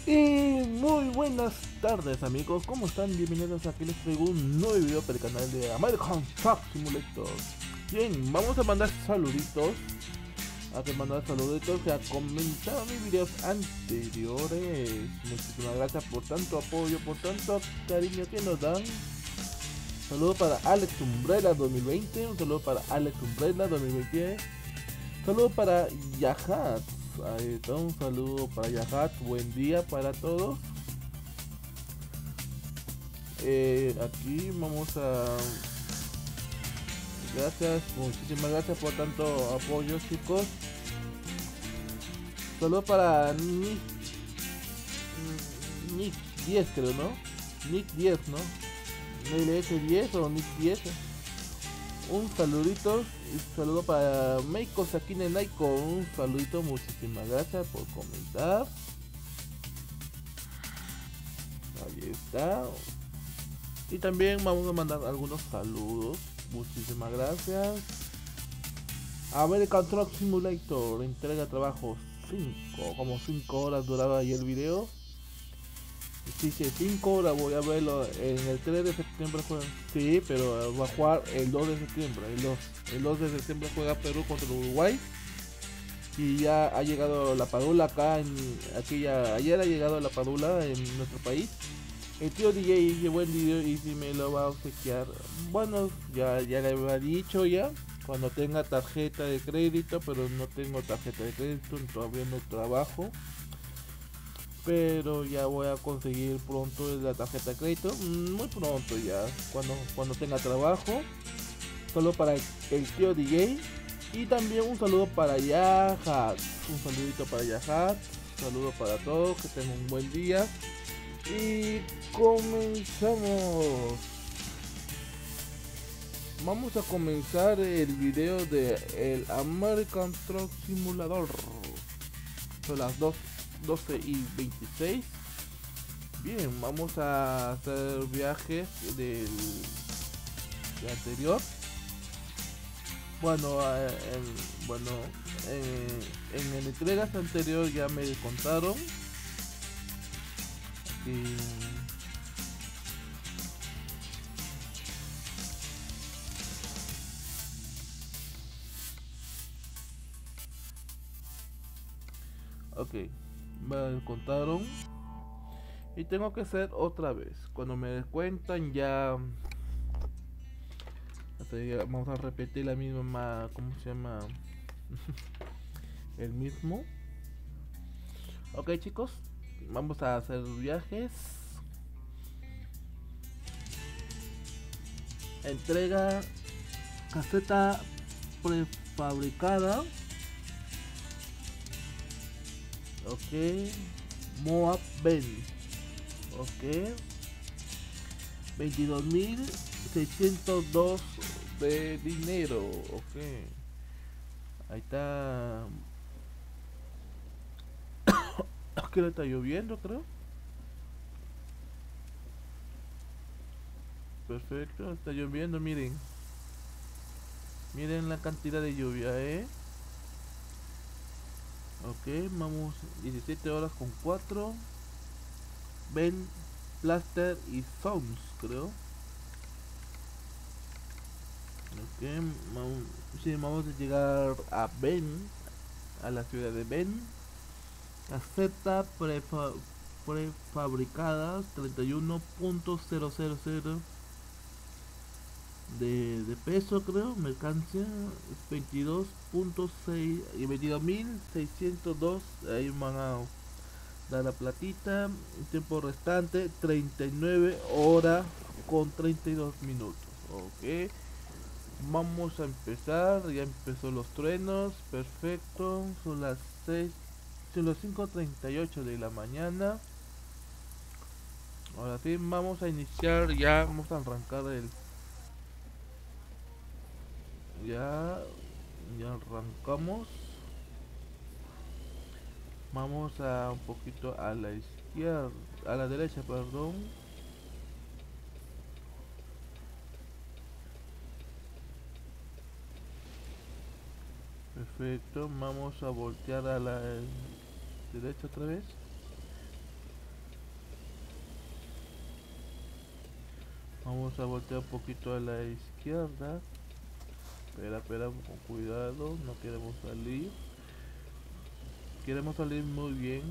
Y muy buenas tardes amigos, ¿cómo están? Bienvenidos a aquí les traigo un nuevo video para el canal de American Truck Simulator. Bien, vamos a mandar saluditos. A que mandar saluditos que a comentar mis videos anteriores. Muchísimas gracias por tanto apoyo, por tanto cariño que nos dan. Saludo para Alex Umbrella 2020, un saludo para Alex Umbrella 2020. Saludo para Yahat. Ahí está, un saludo para Yahat. Buen día para todos. Aquí vamos a... Gracias, muchísimas gracias por tanto apoyo, chicos. Saludo para Nick 10, creo, ¿no? Nick 10, ¿no? NLS 10 o Nick 10. Un saludito, un saludo para Meiko Sakine Naiko, un saludito, muchísimas gracias por comentar. Ahí está. Y también vamos a mandar algunos saludos, muchísimas gracias. American Truck Simulator, entrega trabajo 5, como 5 horas duraba ahí el video. Sí, 5 horas voy a verlo en el 3 de septiembre juega. Sí, pero va a jugar el 2 de septiembre. El 2 de septiembre juega Perú contra Uruguay. Y ya ha llegado la Padula acá aquí ya, ayer ha llegado la Padula en nuestro país. El tío DJ llevó el video y si me lo va a obsequiar. Bueno, ya le había dicho ya. Cuando tenga tarjeta de crédito, pero no tengo tarjeta de crédito, todavía no trabajo. Pero ya voy a conseguir pronto la tarjeta de crédito, muy pronto ya, cuando tenga trabajo. Solo para el tío DJ. Y también un saludo para Yahat, un saludito para Yahat, un saludo para todos, que tengan un buen día. Y comenzamos. Vamos a comenzar el video de el American Truck Simulator. Son las 12:26. Bien, vamos a hacer viajes del anterior. Bueno, en el entregas anterior ya me contaron. Y ok, me contaron y tengo que hacer otra vez. Cuando me descuentan ya, vamos a repetir la misma, ¿cómo se llama? El mismo. Ok chicos, vamos a hacer viajes. Entrega caseta prefabricada. Ok, Moab Ben. Ok, 22.602 de dinero. Ok, ahí está. Que está lloviendo, creo. Perfecto, está lloviendo, miren. Miren la cantidad de lluvia, Ok, vamos 17 horas con 4. Ben, Plaster y Sounds, creo. Ok, sí, vamos a llegar a Ben, a la ciudad de Ben. Caseta prefabricadas 31.000 de peso, creo. Mercancía 22.6 y 22.602. Ahí van a dar la platita. Tiempo restante 39 horas con 32 minutos. Ok, vamos a empezar. Ya empezó los truenos. Perfecto, son las 6, son las 5:38 de la mañana. Ahora sí, vamos a iniciar. Ya vamos a arrancar el... Ya arrancamos. Vamos a un poquito a la izquierda, a la derecha, perdón. Perfecto, vamos a voltear a la derecha otra vez. Vamos a voltear un poquito a la izquierda. Espera, con cuidado, no queremos salir. Queremos salir muy bien.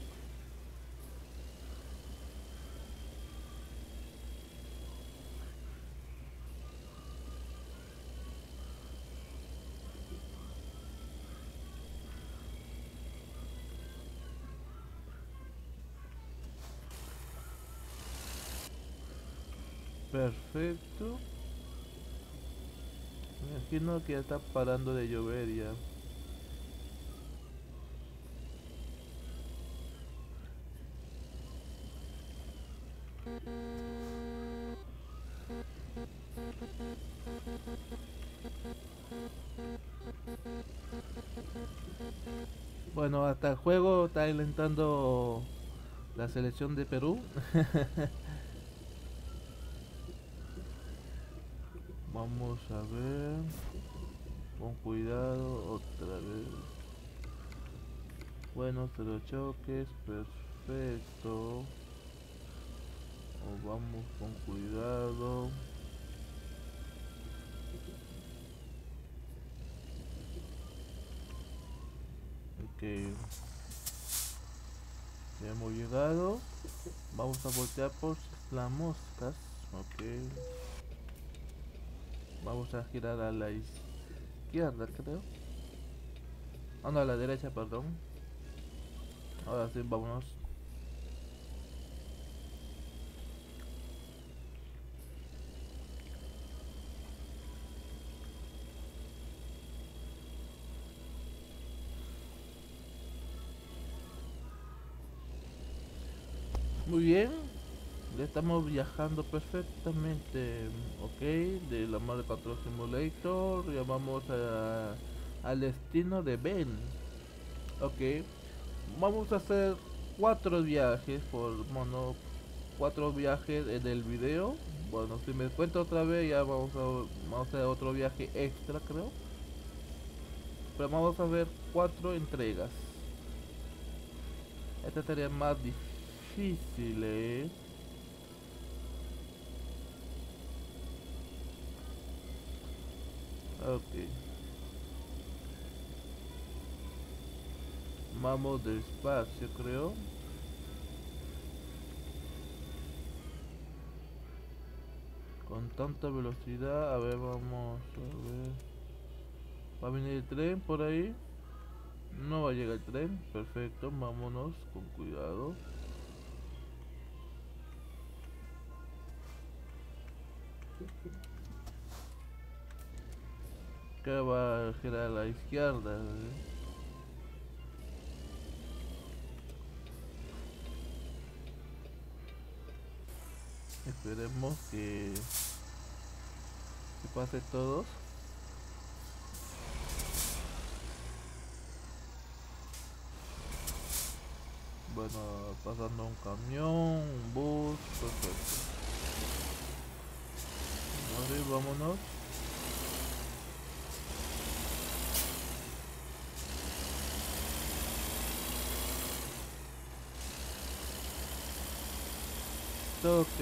Perfecto. Me imagino que ya está parando de llover ya. Bueno, hasta el juego está alentando la selección de Perú. Vamos a ver. Con cuidado, otra vez. Bueno, cero choques, perfecto. O vamos con cuidado. Ok, ya hemos llegado. Vamos a voltear por las moscas. Ok. Vamos a girar a la izquierda, creo. Ah, no, a la derecha, perdón. Ahora sí, vámonos. Muy bien. Ya estamos viajando perfectamente. Ok, de la mano de Control Simulator. Ya vamos al destino de Ben. Ok, vamos a hacer 4 viajes por mono. 4 viajes en el video. Bueno, si me cuento otra vez, ya vamos a hacer otro viaje extra, creo. Pero vamos a ver 4 entregas. Esta sería más difícil, Ok. Vamos despacio, creo. Con tanta velocidad. A ver, vamos a ver. ¿Va a venir el tren por ahí? No va a llegar el tren. Perfecto, vámonos con cuidado. Que va a girar a la izquierda. Esperemos que pase todos. Bueno, pasando un camión, un bus, perfecto. Vale, vámonos. Ok.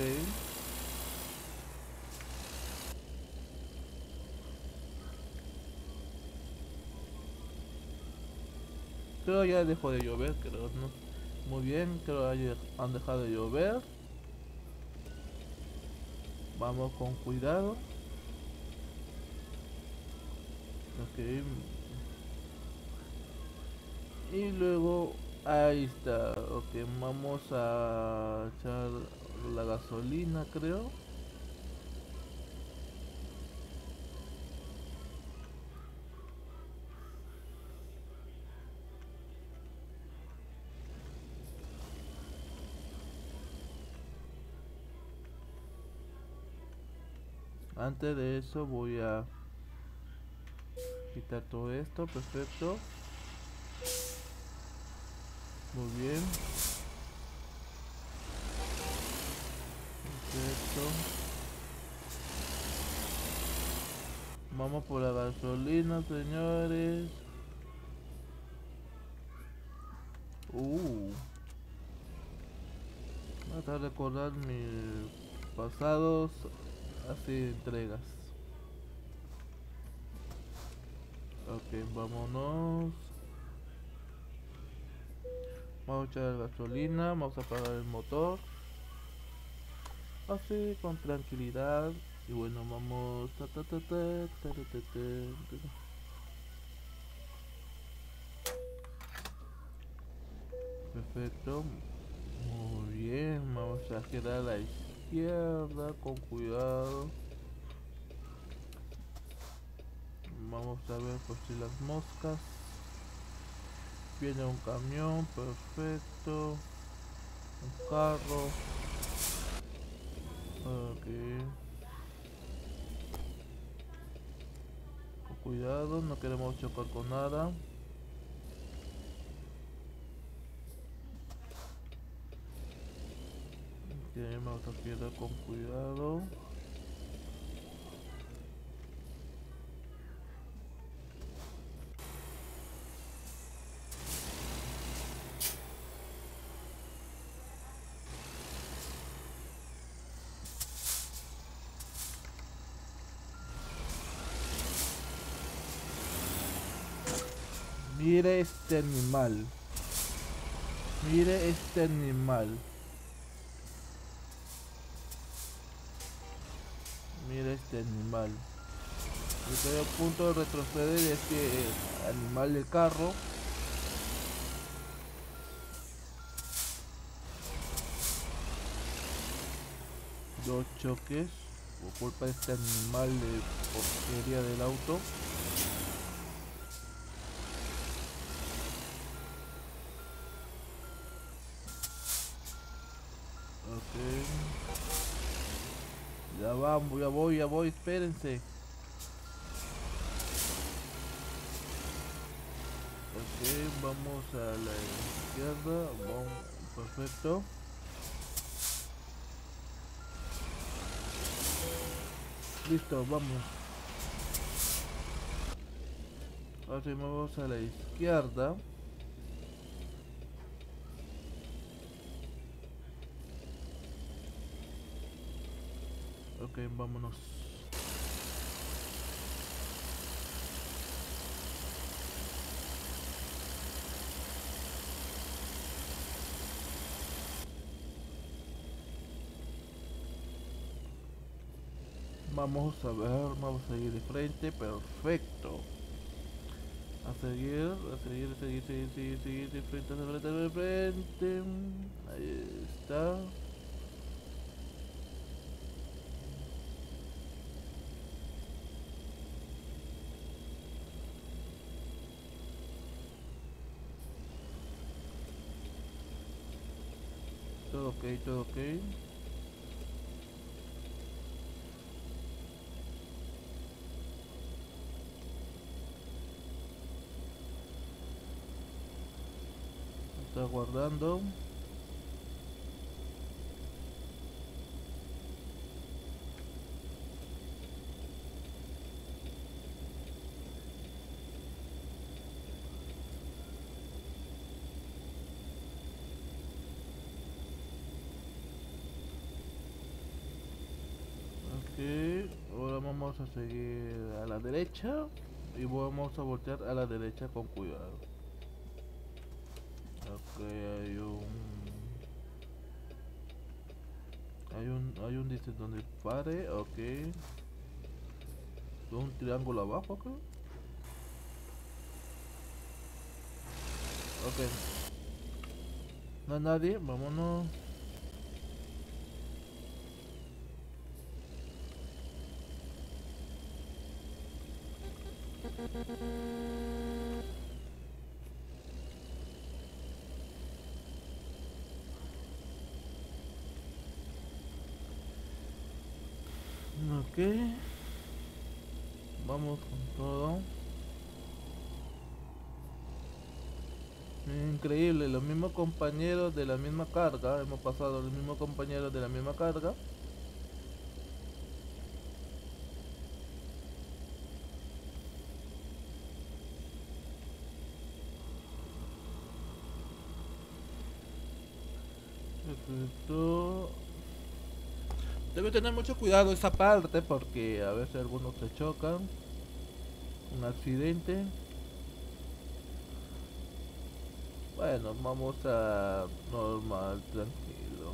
Creo ya dejó de llover, creo, ¿no? Muy bien, creo que han dejado de llover. Vamos con cuidado. Ok. Y luego, ahí está. Ok, vamos a echar la gasolina, creo. Antes de eso voy a quitar todo esto, perfecto. Muy bien, perfecto. Vamos por la gasolina, señores. Uh, me acabo de recordar mi pasados, así entregas. Ok, vámonos. Vamos a echar gasolina, vamos a apagar el motor. Así, con tranquilidad. Y bueno, vamos. Perfecto. Muy bien, vamos a girar a la izquierda con cuidado. Vamos a ver por si las moscas. Viene un camión, perfecto. Un carro. Ok. Con cuidado, no queremos chocar con nada. Ok, vamos a girar con cuidado. Mire este animal. Mire este animal. Mire este animal. Estoy a punto de retroceder este animal del carro. Dos choques por culpa de este animal de porquería del auto. Ok. Ya vamos, ya voy, espérense. Ok, vamos a la izquierda. Vamos, perfecto. Listo, vamos. Ahora sí, vamos a la izquierda. Ok, vámonos. Vamos a ver, vamos a ir de frente, perfecto. A seguir, seguir, de frente, de frente, de frente. Ahí está. Todo ok, todo ok. Está guardando. Ok, ahora vamos a seguir a la derecha y vamos a voltear a la derecha con cuidado. Ok, hay un dice donde pare, ok. Un triángulo abajo acá. Ok, no hay nadie, vámonos. Ok, vamos con todo. Increíble, los mismos compañeros de la misma carga, hemos pasado los mismos compañeros de la misma carga. Perfecto. Debe tener mucho cuidado esa parte porque a veces algunos se chocan. Un accidente. Bueno, vamos a normal, tranquilo.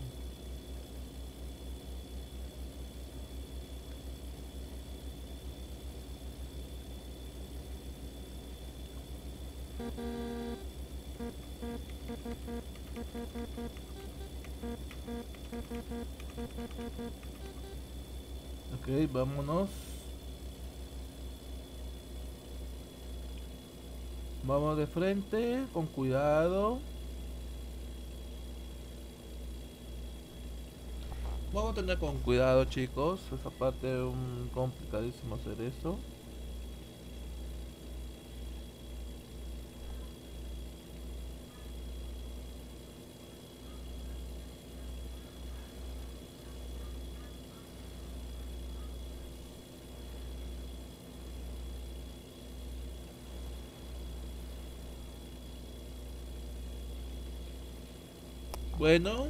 Ok, vámonos. Vamos de frente, con cuidado. Vamos a tener con cuidado, chicos. Esa parte es complicadísimo hacer eso. Bueno,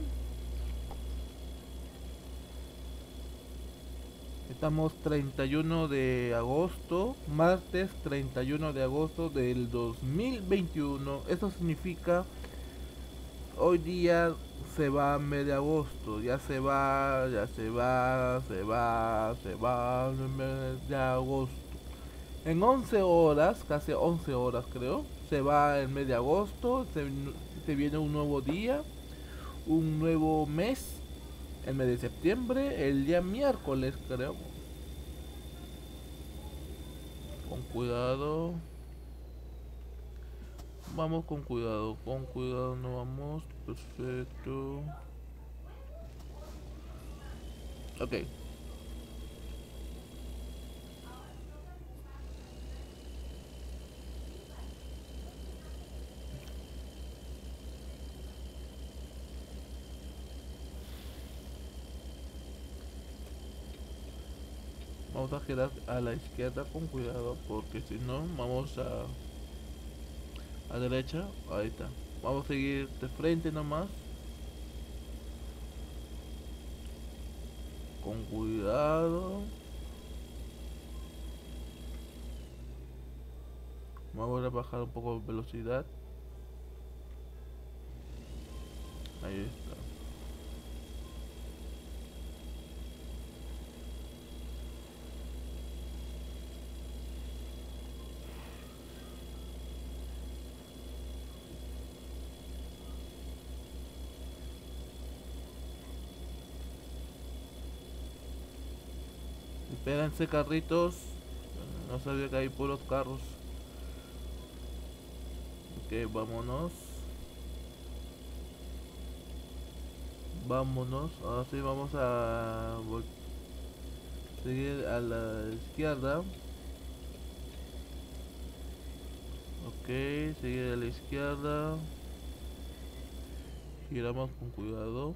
estamos 31 de agosto, martes 31 de agosto del 2021. Eso significa hoy día se va mes de agosto, ya se va, ya se va, se va el mes de agosto. En 11 horas, casi 11 horas creo, se va el mes de agosto, se viene un nuevo día, un nuevo mes, el mes de septiembre, el día miércoles creo. Con cuidado. Vamos con cuidado no vamos. Perfecto. Ok. Vamos a girar a la izquierda con cuidado porque si no vamos a derecha. Ahí está. Vamos a seguir de frente nomás. Con cuidado. Vamos a bajar un poco de velocidad. Ahí está. Espérense carritos. No sabía que hay puros carros. Ok, vámonos. Vámonos. Ahora sí vamos a seguir a la izquierda. Ok, seguir a la izquierda. Giramos con cuidado.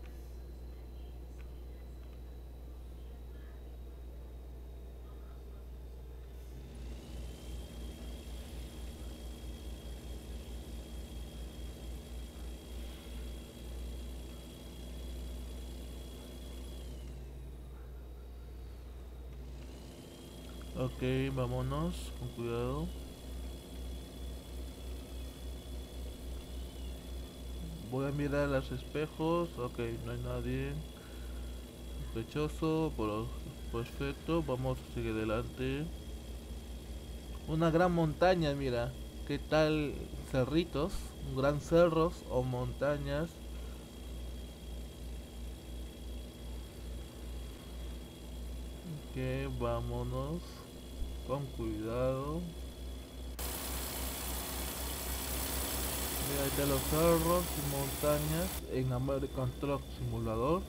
Ok, vámonos con cuidado. Voy a mirar los espejos. Ok, no hay nadie sospechoso. Perfecto, vamos a seguir adelante. Una gran montaña, mira. ¿Qué tal cerritos? Un gran cerros o montañas. Ok, vámonos con cuidado. Mira, ahí están los cerros y montañas en American Truck Simulador.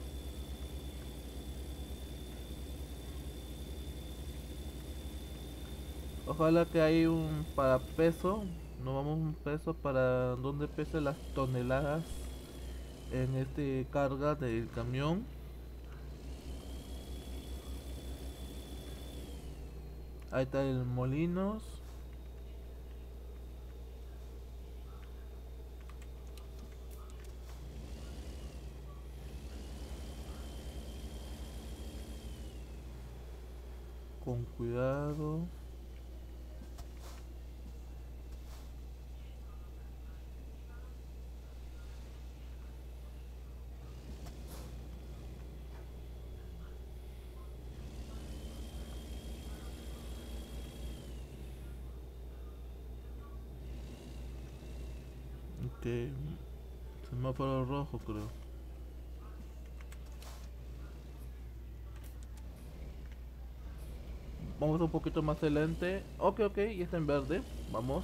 Ojalá que hay un para peso. No vamos un peso para donde pese las toneladas en este carga del camión. Ahí está el Molinos. con cuidado. Ok, semáforo rojo creo. Vamos un poquito más adelante. Ok, ok, y está en verde. Vamos.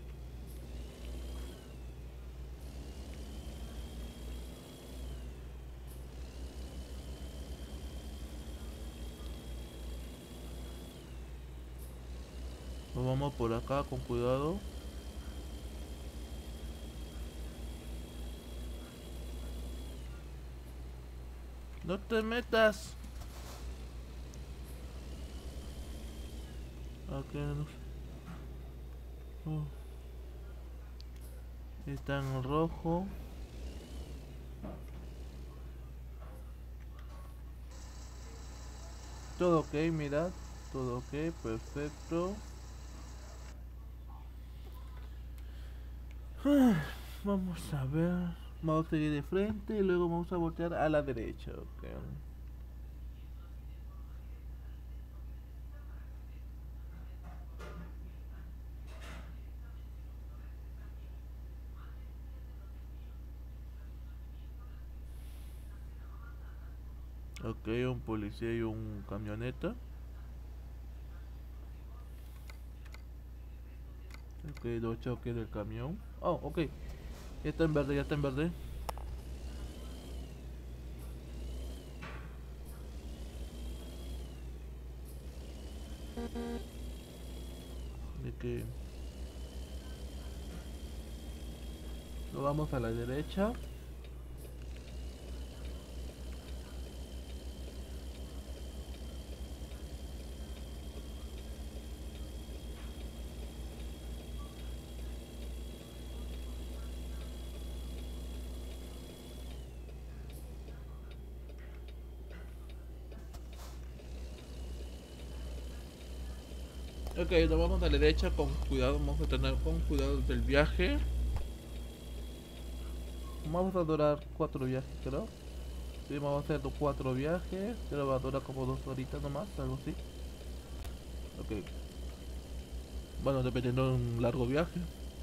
Nos vamos por acá con cuidado. No te metas. Ok, no sé. Oh, está en rojo. Todo ok, mirad. Todo ok, perfecto. Vamos a ver. Vamos a seguir de frente y luego vamos a voltear a la derecha. Ok. Ok, un policía y un camioneta. Ok, dos choques del camión. Oh, ok. Ya está en verde, ya está en verde. De que lo vamos a la derecha. Ok, nos vamos a la derecha con cuidado. Vamos a tener con cuidado del viaje. Vamos a durar 4 viajes, creo. Sí, vamos a hacer 4 viajes. Pero va a durar como 2 horitas nomás, algo así. Ok. Bueno, dependiendo de un largo viaje.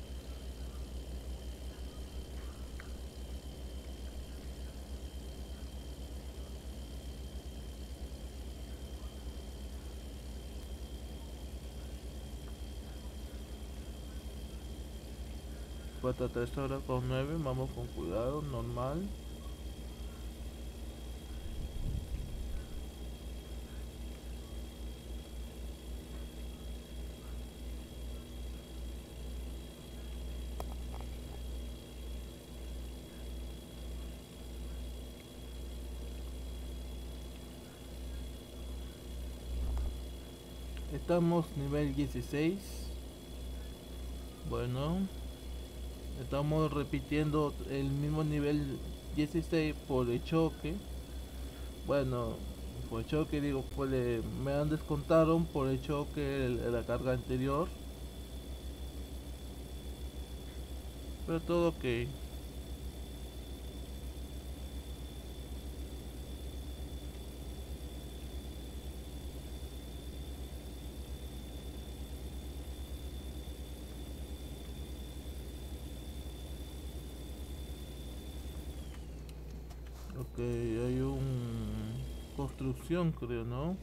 Falta 3 horas con 9. Vamos con cuidado, normal. Estamos nivel 16. Bueno, estamos repitiendo el mismo nivel 16 por el choque. Bueno, por el choque digo, me han descontaron por el choque la carga anterior. Pero todo ok. Ok, hay un construcción creo, ¿no?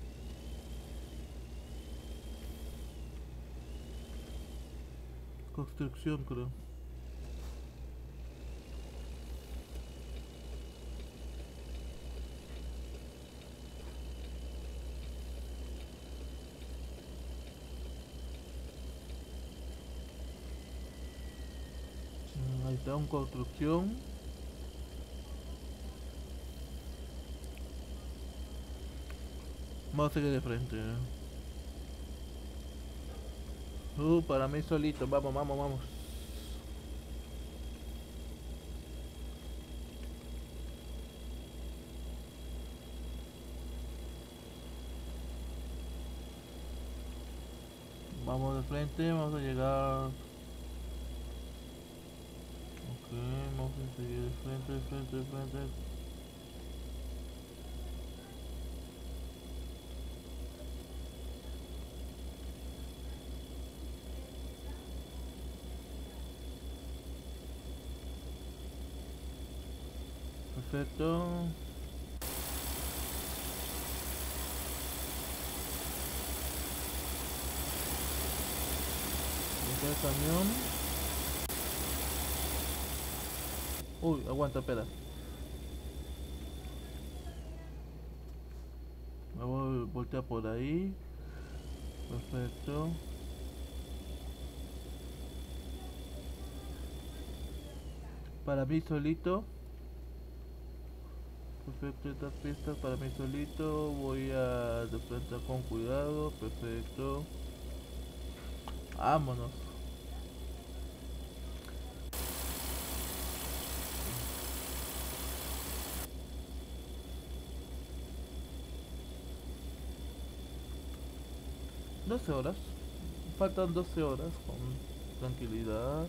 Construcción creo. Ahí está un construcción. Vamos a seguir de frente. Para mí solito. Vamos, vamos, vamos. Vamos de frente, vamos a llegar. Ok, vamos a seguir de frente, de frente, de frente. Perfecto. Entra el camión. Uy, aguanta, espera. Me voy a voltear por ahí. Perfecto. Para mí solito. Perfecto, estas pistas para mí solito. Voy a de frente con cuidado. Perfecto. Vámonos. $12. Faltan 12 horas con tranquilidad.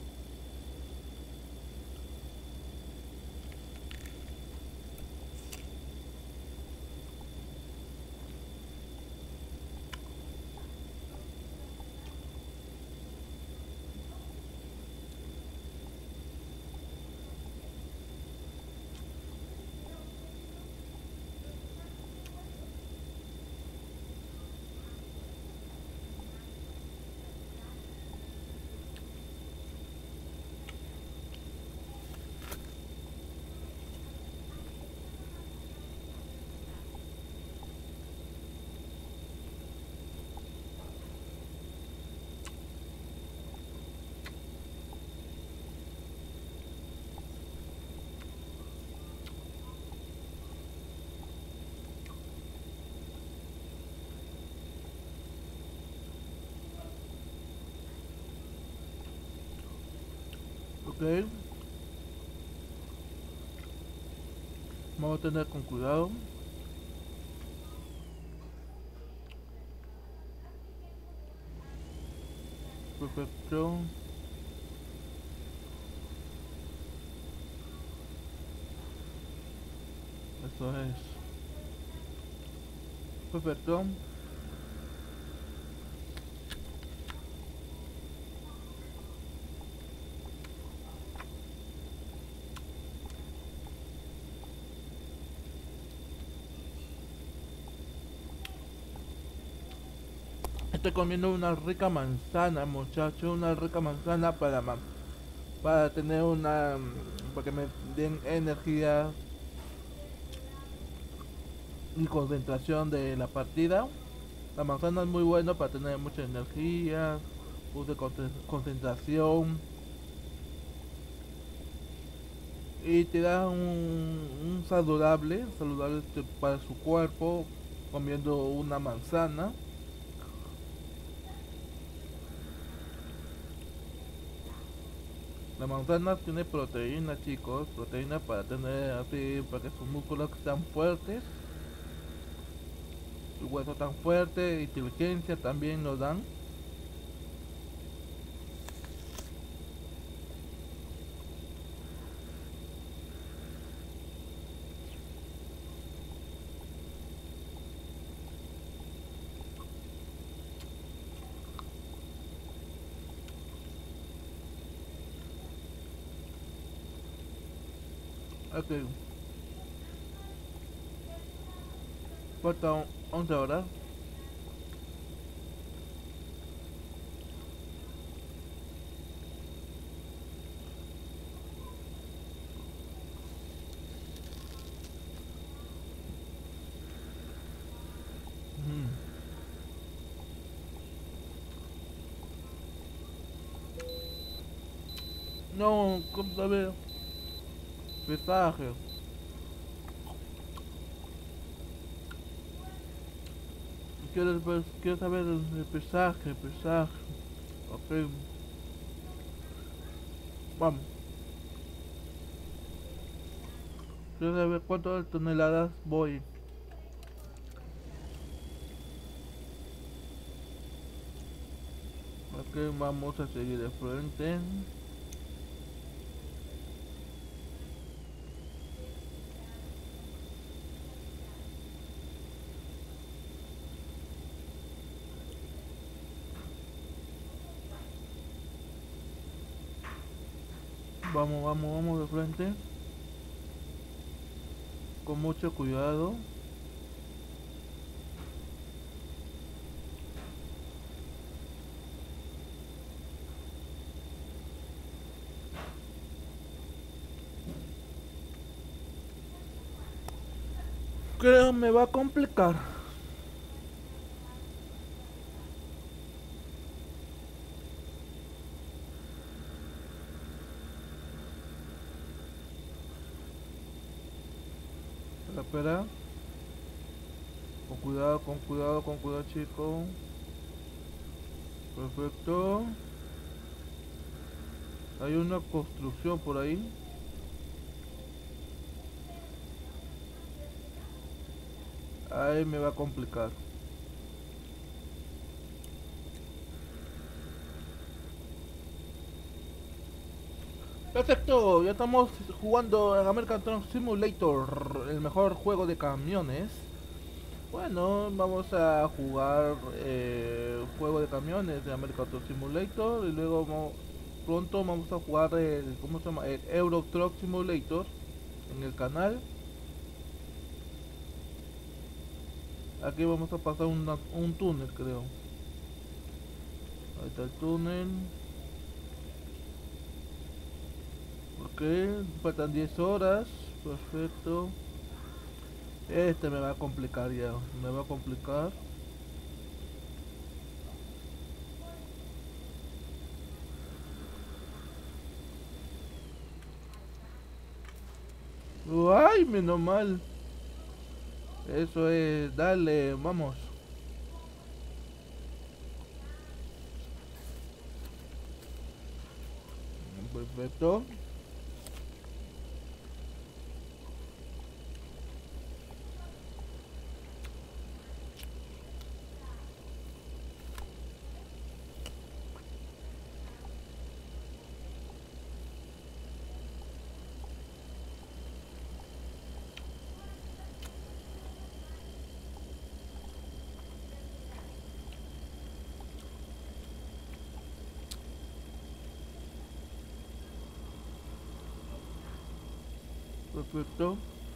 Ok. Vamos a tener con cuidado. Perfecto. Eso es. Perfecto. Estoy comiendo una rica manzana, muchachos. Una rica manzana para tener una... para que me den energía y concentración de la partida. La manzana es muy buena para tener mucha energía, de concentración. Y te da un saludable para su cuerpo comiendo una manzana. La manzana tiene proteína, chicos, proteína para tener así, para que sus músculos sean fuertes, su hueso tan fuerte, inteligencia también nos dan. Ok, faltan 11 horas. Mm. No, ¿cómo saber? Pesaje. Quiero saber el pesaje, pesaje. Ok, vamos. Quiero saber cuántas toneladas voy. Ok, vamos a seguir de frente. Vamos de frente. Con mucho cuidado. Creo me va a complicar. Espera. Con cuidado, chico. Perfecto. Hay una construcción por ahí. Ahí me va a complicar. Perfecto, ya estamos jugando en American Truck Simulator, el mejor juego de camiones. Bueno, vamos a jugar juego de camiones de American Truck Simulator y luego pronto vamos a jugar el, ¿cómo se llama? El Euro Truck Simulator en el canal. Aquí vamos a pasar un túnel, creo. Ahí está el túnel. Ok, faltan 10 horas. Perfecto. Este me va a complicar ya. Me va a complicar. Ay, menos mal. Eso es, dale, vamos. Perfecto. Perfecto.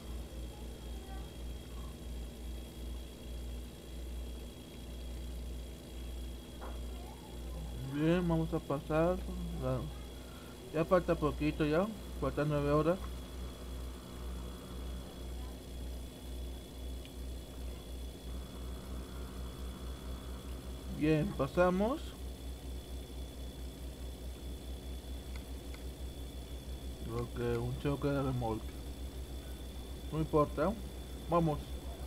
Bien, vamos a pasar. Ya falta poquito ya. Faltan 9 horas. Bien, pasamos. Creo que un choque de remolque. No importa. Vamos.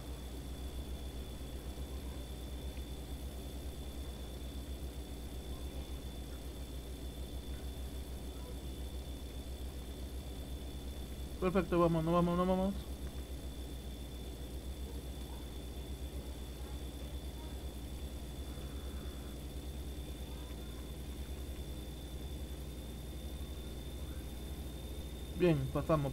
Perfecto, vamos, no vamos, no vamos. Bien, pasamos.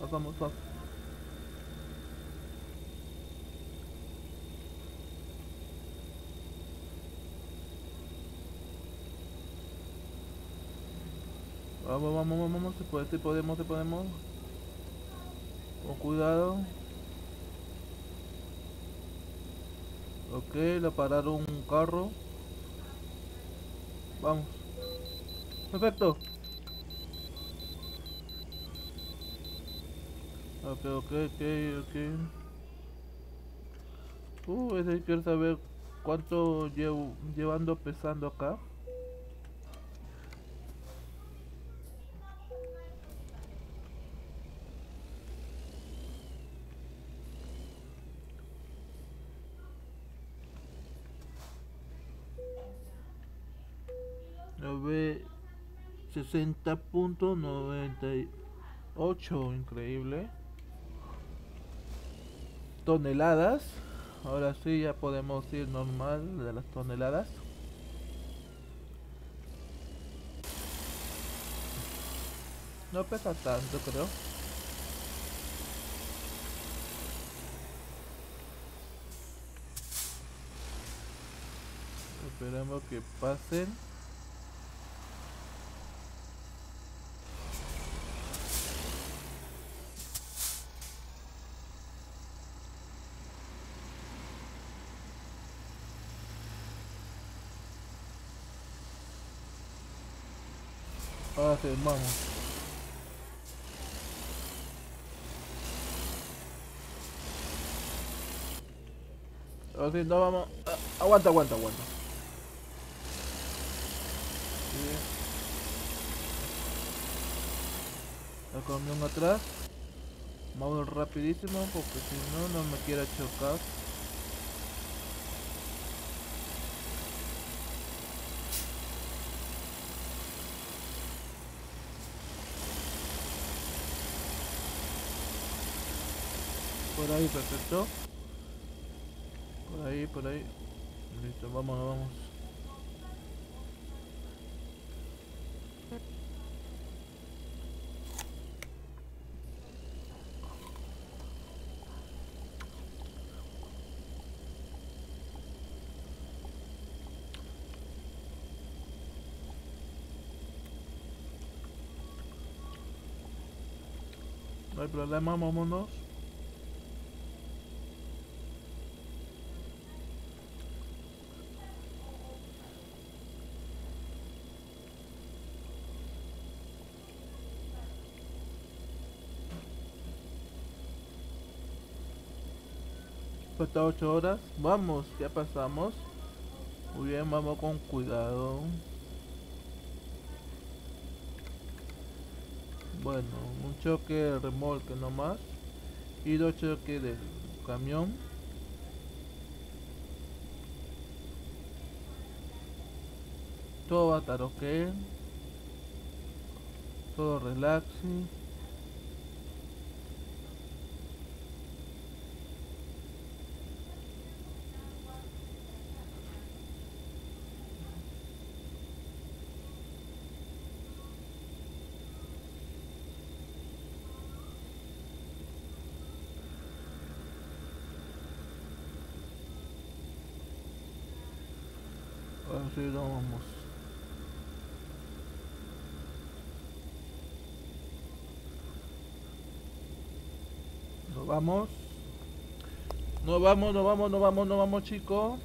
Vamos, se puede, se podemos. Con cuidado. Ok, le pararon un carro. Vamos. Perfecto. Ok. Ese quiero saber cuánto llevando pesando acá. Lo ve 60.98, increíble. Toneladas. Ahora sí ya podemos ir normal de las toneladas. No pesa tanto, creo. Esperemos que pasen. Ahora sí, vamos. Ahora sí, no vamos. Aguanta, aguanta, aguanta. Bien. El camión atrás. Vamos rapidísimo porque si no, no me quiera chocar. Por ahí, perfecto. Por ahí, por ahí. Listo, vámonos, vamos. No hay problema, vámonos. Falta 8 horas. Vamos, ya pasamos. Muy bien, vamos con cuidado. Bueno, un choque de remolque nomás. Y 2 choques del camión. Todo va a estar ok. Todo relaxing. Así nos vamos. Nos vamos. Nos vamos, nos vamos, nos vamos, nos vamos, chicos.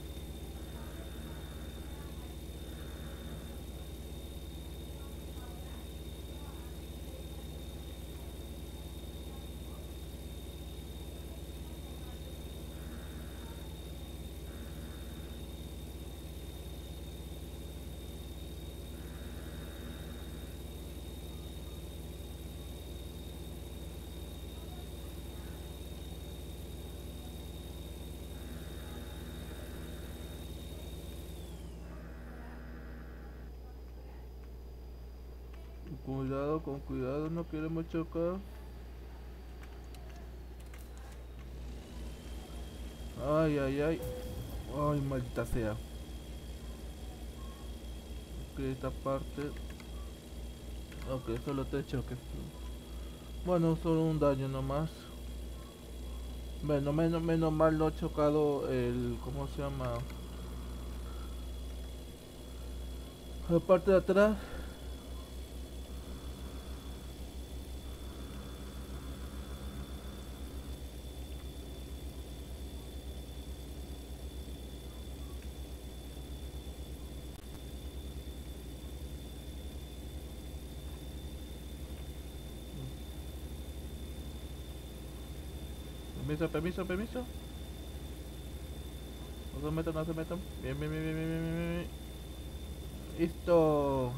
Con cuidado, no queremos chocar. Ay, ay, ay. Ay, maldita sea. Ok, esta parte. Ok, solo 3 choques. Bueno, solo un daño nomás. Bueno, menos mal no ha chocado el... ¿Cómo se llama? La parte de atrás. Permiso, permiso, permiso. No se metan, no se metan. Bien, bien, bien, bien, bien, bien, bien, bien. Listo.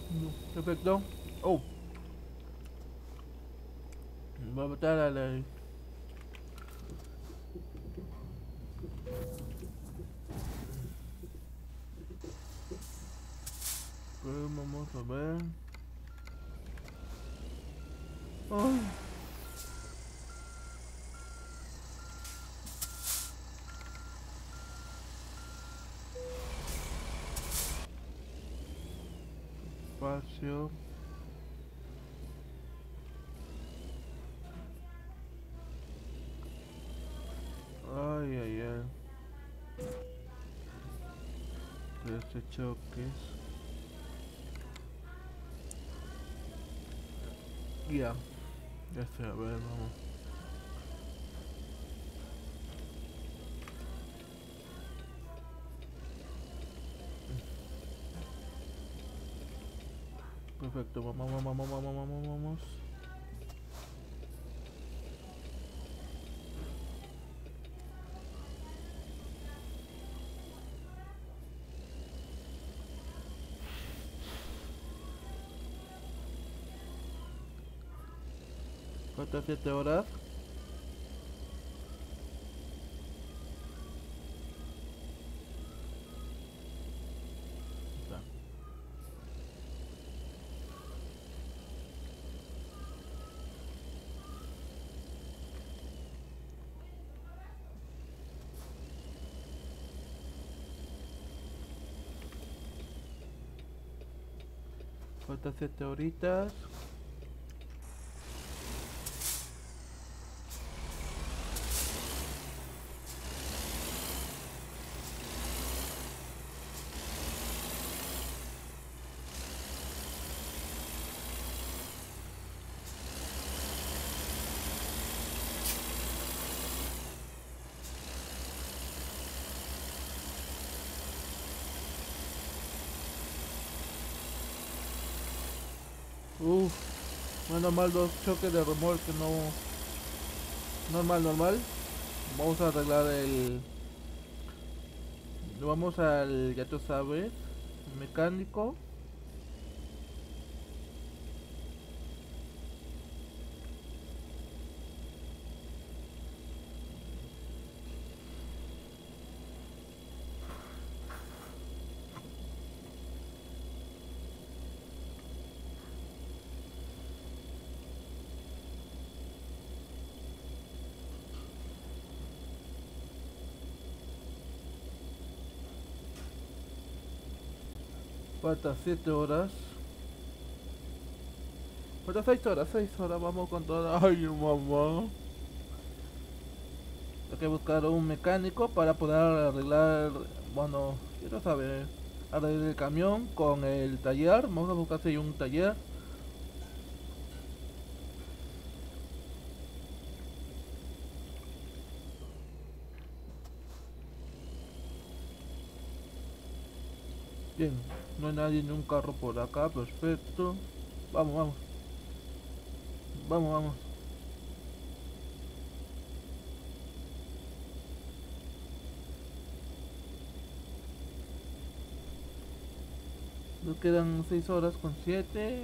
Perfecto. Oh, voy a matar a la... Vamos a ver. Ay, espacio. Ay, ay, ay. De este choques. Ya. Ya sé, a ver, vamos. Perfecto, vamos, vamos, vamos, vamos, vamos, vamos. Faltan 7 horas. Está. Faltan 7 horitas. Uff, bueno, mal dos choques de remolque, no. Normal, normal. Vamos a arreglar el. Vamos al, ya tú sabes, mecánico. Falta 7 horas. Falta 6 horas, 6 horas, vamos con toda. Ay, mamá. Hay que buscar un mecánico para poder arreglar, bueno, quiero saber, arreglar el camión con el taller. Vamos a buscar si hay un taller. Bien, no hay nadie ni un carro por acá, perfecto. Vamos, vamos, vamos, vamos. Nos quedan 6 horas con 7.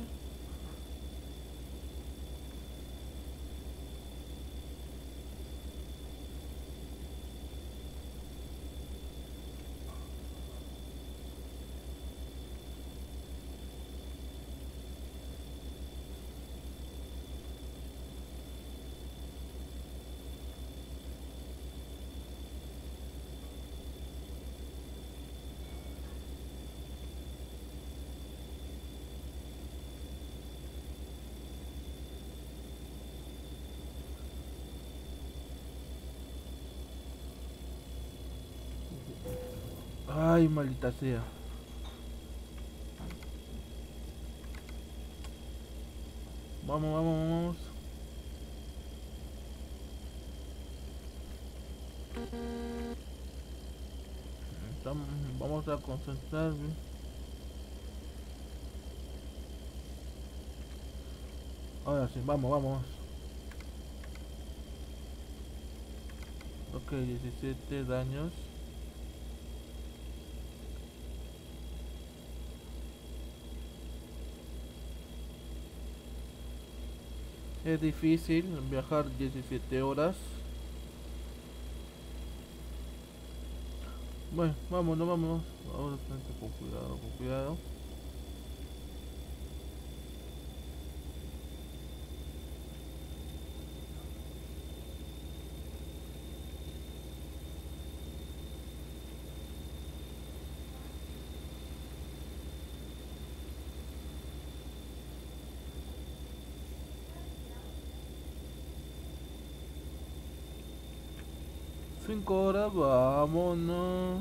Ay, maldita sea. Vamos, vamos, vamos. Vamos a concentrarnos. Ahora sí, vamos, vamos. Ok, 17 daños. Es difícil viajar 17 horas. Bueno, vámonos, vámonos. Ahora con cuidado, con cuidado. Cinco horas, vámonos.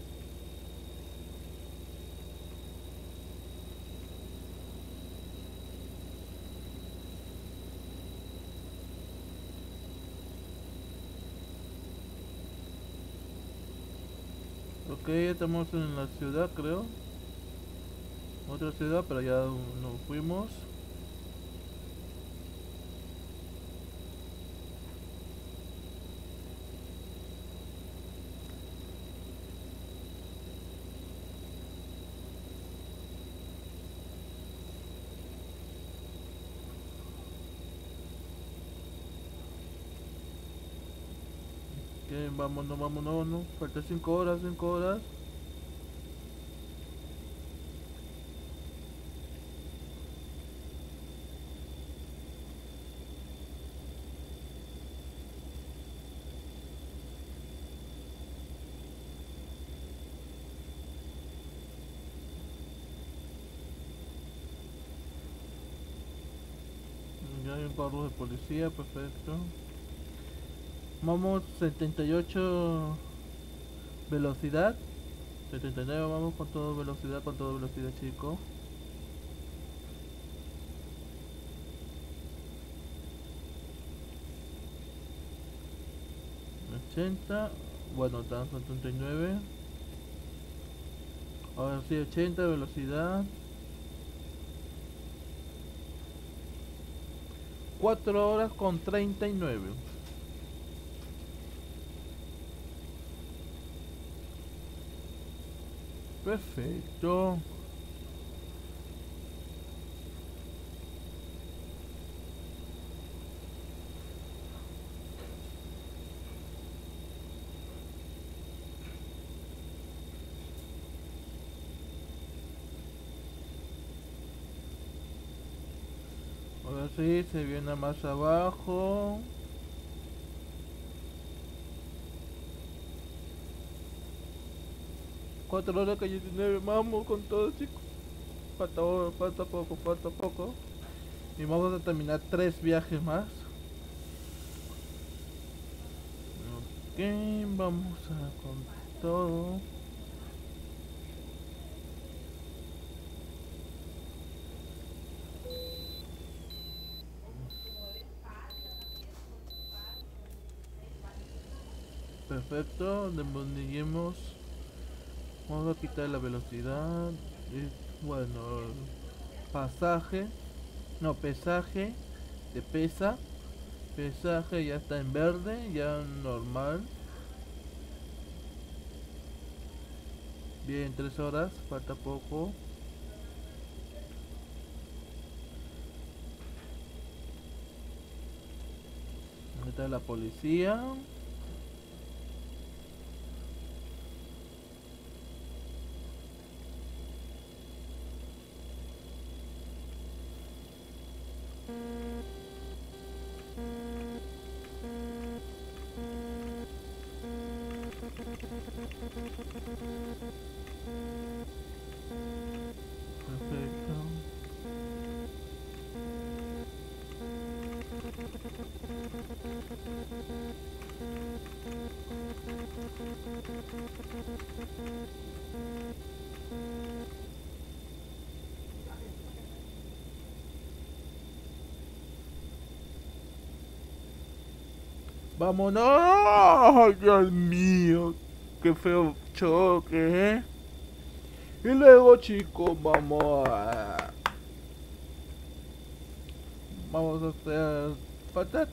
Ok, estamos en la ciudad, creo. Otra ciudad, pero ya nos fuimos. Ok, vámonos, vámonos, vámonos. Falta 5 horas, 5 horas. Ya hay un carro de policía, perfecto. Vamos 78 velocidad. 79, vamos con toda velocidad, chico. 80, bueno, están 79. Ahora sí, 80 velocidad. 4 horas con 39. Perfecto. Ahora sí, se viene más abajo. Cuatro horas que 19, vamos con todo, chicos. Falta poco, falta poco. Y vamos a terminar 3 viajes más. Ok, vamos a con todo. Perfecto, desmonillemos. Vamos a quitar la velocidad. Y, bueno, pasaje. No, pesaje. De pesa. Pesaje ya está en verde, ya normal. Bien, 3 horas, falta poco. Ahí está la policía. Perfecto. ¡Vámonos! ¡Ay, Dios mío! ¡Qué feo choque, eh! Y luego, chicos, vamos a hacer patat.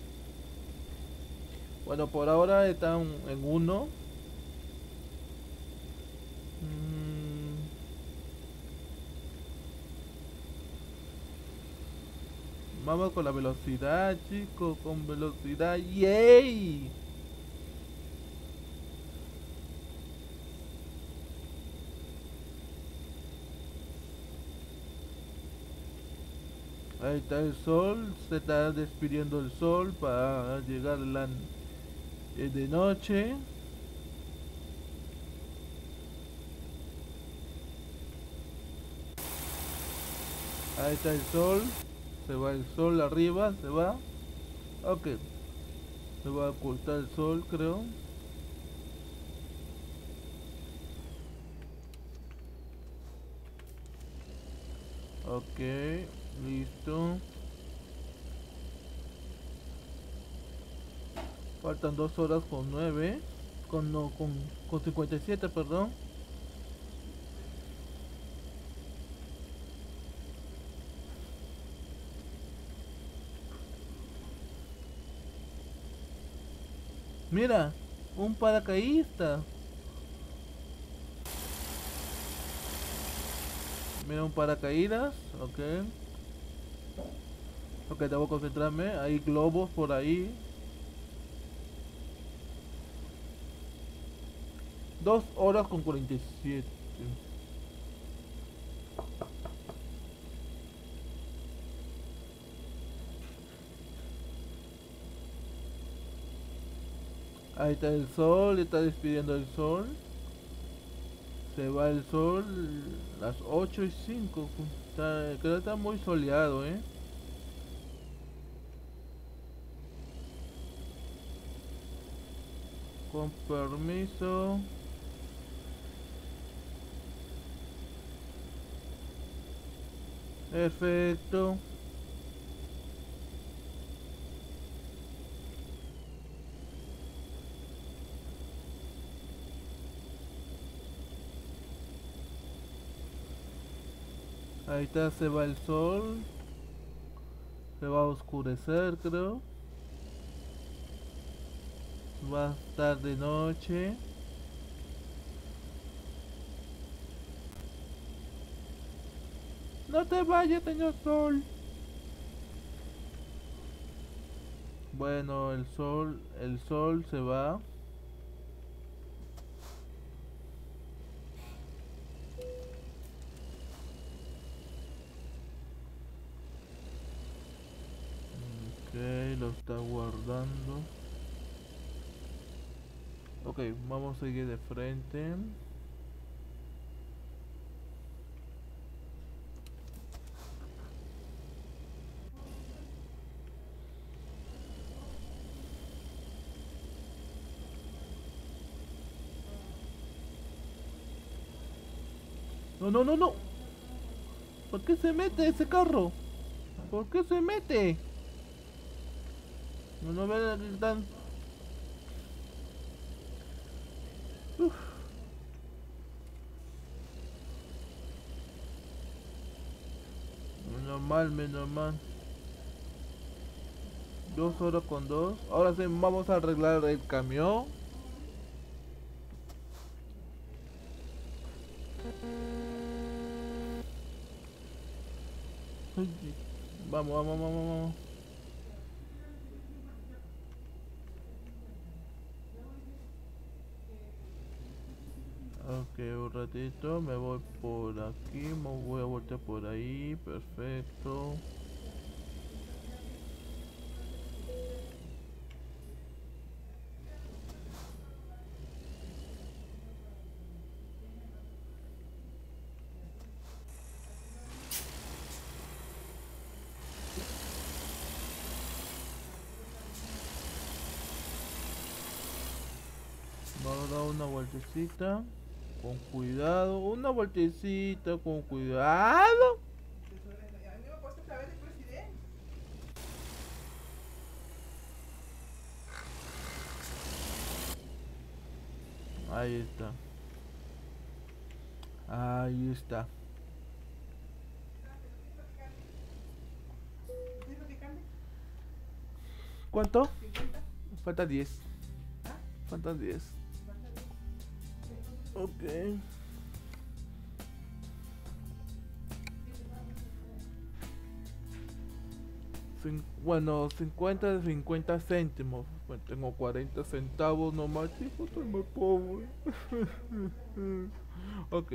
Bueno, por ahora están en uno. Vamos con la velocidad, chicos, con velocidad. ¡Yay! Ahí está el sol, se está despidiendo el sol para llegar de noche. Ahí está el sol, se va el sol arriba, se va. Ok, se va a ocultar el sol, creo. Ok, listo. Faltan 2 horas con 9. Con, no, con 57, perdón. Mira, un paracaidista. Mira, un paracaídas. Ok. Ok, debo concentrarme. Hay globos por ahí. 2 horas con 47. Ahí está el sol, está despidiendo el sol. Se va el sol las 8:05. Creo que está muy soleado, ¿eh? Con permiso. Perfecto. Ahí está, se va el sol. Se va a oscurecer, creo. Va a estar de noche. No te vayas, señor sol. Bueno, el sol se va. Ok, lo está guardando. Ok, vamos a seguir de frente. No, no, no, no. ¿Por qué se mete ese carro? ¿Por qué se mete? No, no ve tan... Uf, menos mal, menos mal. 2 horas con 2. Ahora sí, vamos a arreglar el camión. Ay, vamos, vamos, vamos, vamos. Ok, un ratito, me voy por aquí, me voy a voltear por ahí, perfecto. Vamos a dar una vueltecita, con cuidado, una vueltecita, con cuidado. Ahí está, ahí está. ¿Cuánto? Falta 10. Faltan 10. Ok. Bueno, 50 de 50 céntimos. Bueno, tengo 40 centavos nomás, chicos, estoy muy pobre. Ok,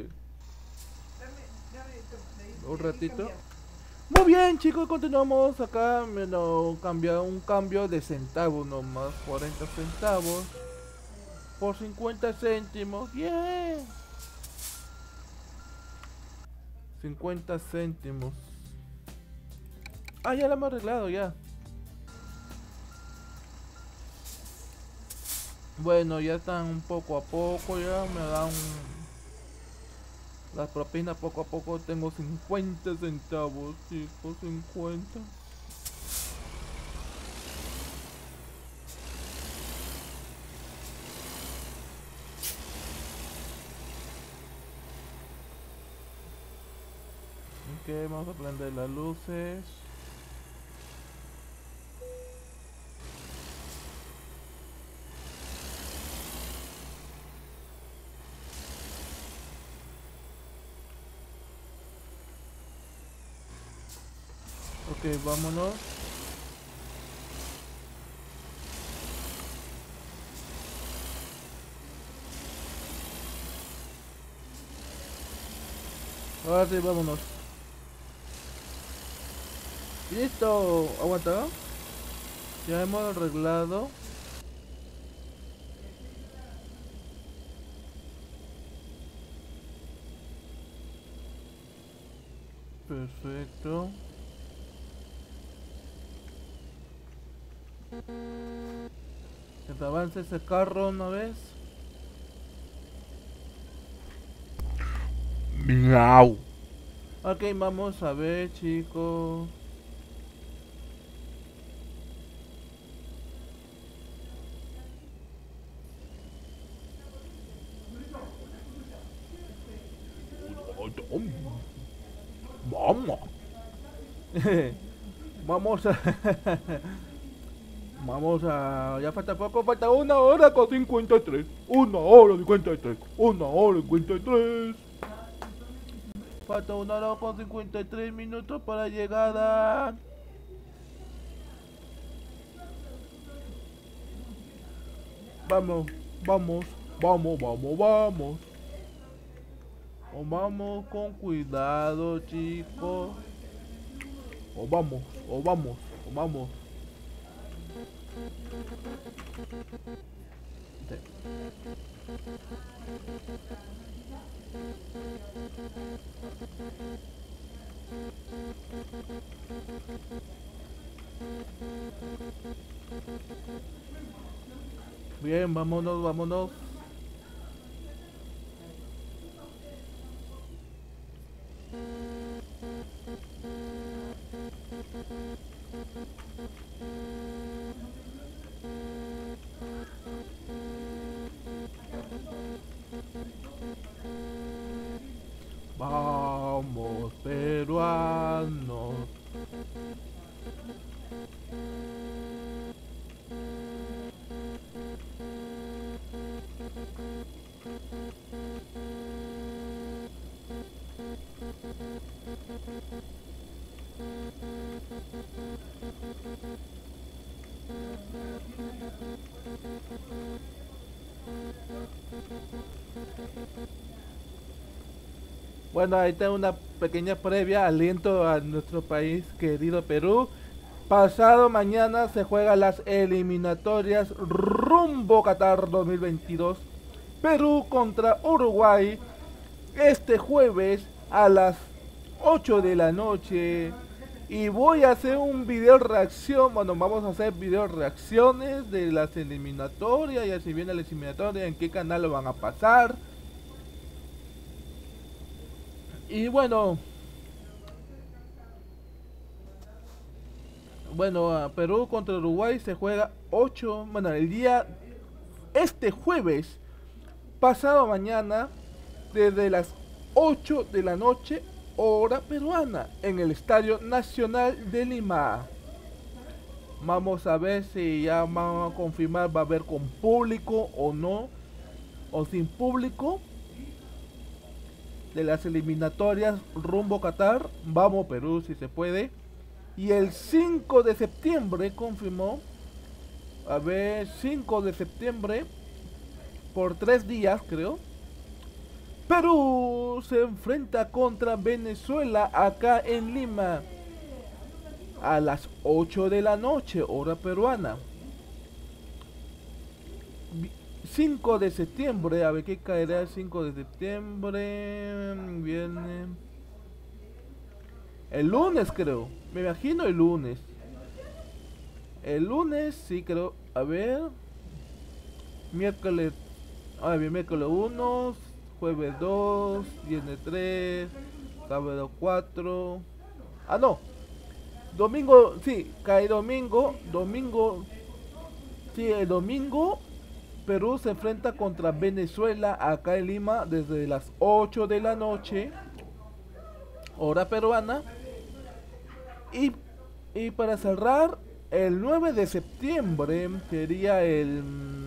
un ratito. Muy bien, chicos, continuamos acá. Bueno, un cambio de centavos nomás. 40 centavos por 50 céntimos. Bien. 50 céntimos. Ah, ya lo hemos arreglado ya. Bueno, ya están poco a poco, ya me dan las propinas poco a poco. Tengo 50 centavos, chicos, 50. Ok, vamos a prender las luces. Ok, vámonos. Ahora sí, vámonos. Listo, aguanta. Ya hemos arreglado. Perfecto. Que te avance ese carro una vez. Miau. Ok, vamos a ver, chicos. Vamos. Vamos a... Vamos a... Ya falta poco, falta 1 hora con 53. 1 hora 53. 1 hora 53. Falta 1 hora con 53 minutos para llegada. Vamos, vamos, vamos, vamos, vamos. O vamos con cuidado, chicos. O vamos, o vamos, o vamos. Sí. Bien, vámonos, vámonos. Vamos, peruanos. Bueno, ahí está una pequeña previa, aliento a nuestro país querido Perú. Pasado mañana se juegan las eliminatorias rumbo Qatar 2022. Perú contra Uruguay este jueves a las 8 de la noche. Y voy a hacer un video reacción. Bueno, vamos a hacer video reacciones de las eliminatorias. Y así viene la eliminatoria, en qué canal lo van a pasar. Y bueno, Perú contra Uruguay se juega 8, bueno, el día, este jueves, pasado mañana, desde las 8 de la noche, hora peruana, en el Estadio Nacional de Lima. Vamos a ver si ya van a confirmar, va a haber con público o no, o sin público, de las eliminatorias rumbo Qatar. Vamos Perú si se puede. Y el 5 de septiembre confirmó, a ver, 5 de septiembre, por 3 días creo, Perú se enfrenta contra Venezuela acá en Lima a las 8 de la noche, hora peruana. 5 de septiembre, a ver qué caerá el 5 de septiembre. Viene el lunes, creo. Me imagino el lunes. El lunes, sí, creo. A ver. Miércoles. A ver, miércoles 1. Jueves 2. Viernes 3. Sábado 4. Ah, no. Domingo, sí, cae domingo. Domingo. Sí, el domingo. Perú se enfrenta contra Venezuela acá en Lima desde las 8 de la noche, hora peruana. Y para cerrar, el 9 de septiembre sería el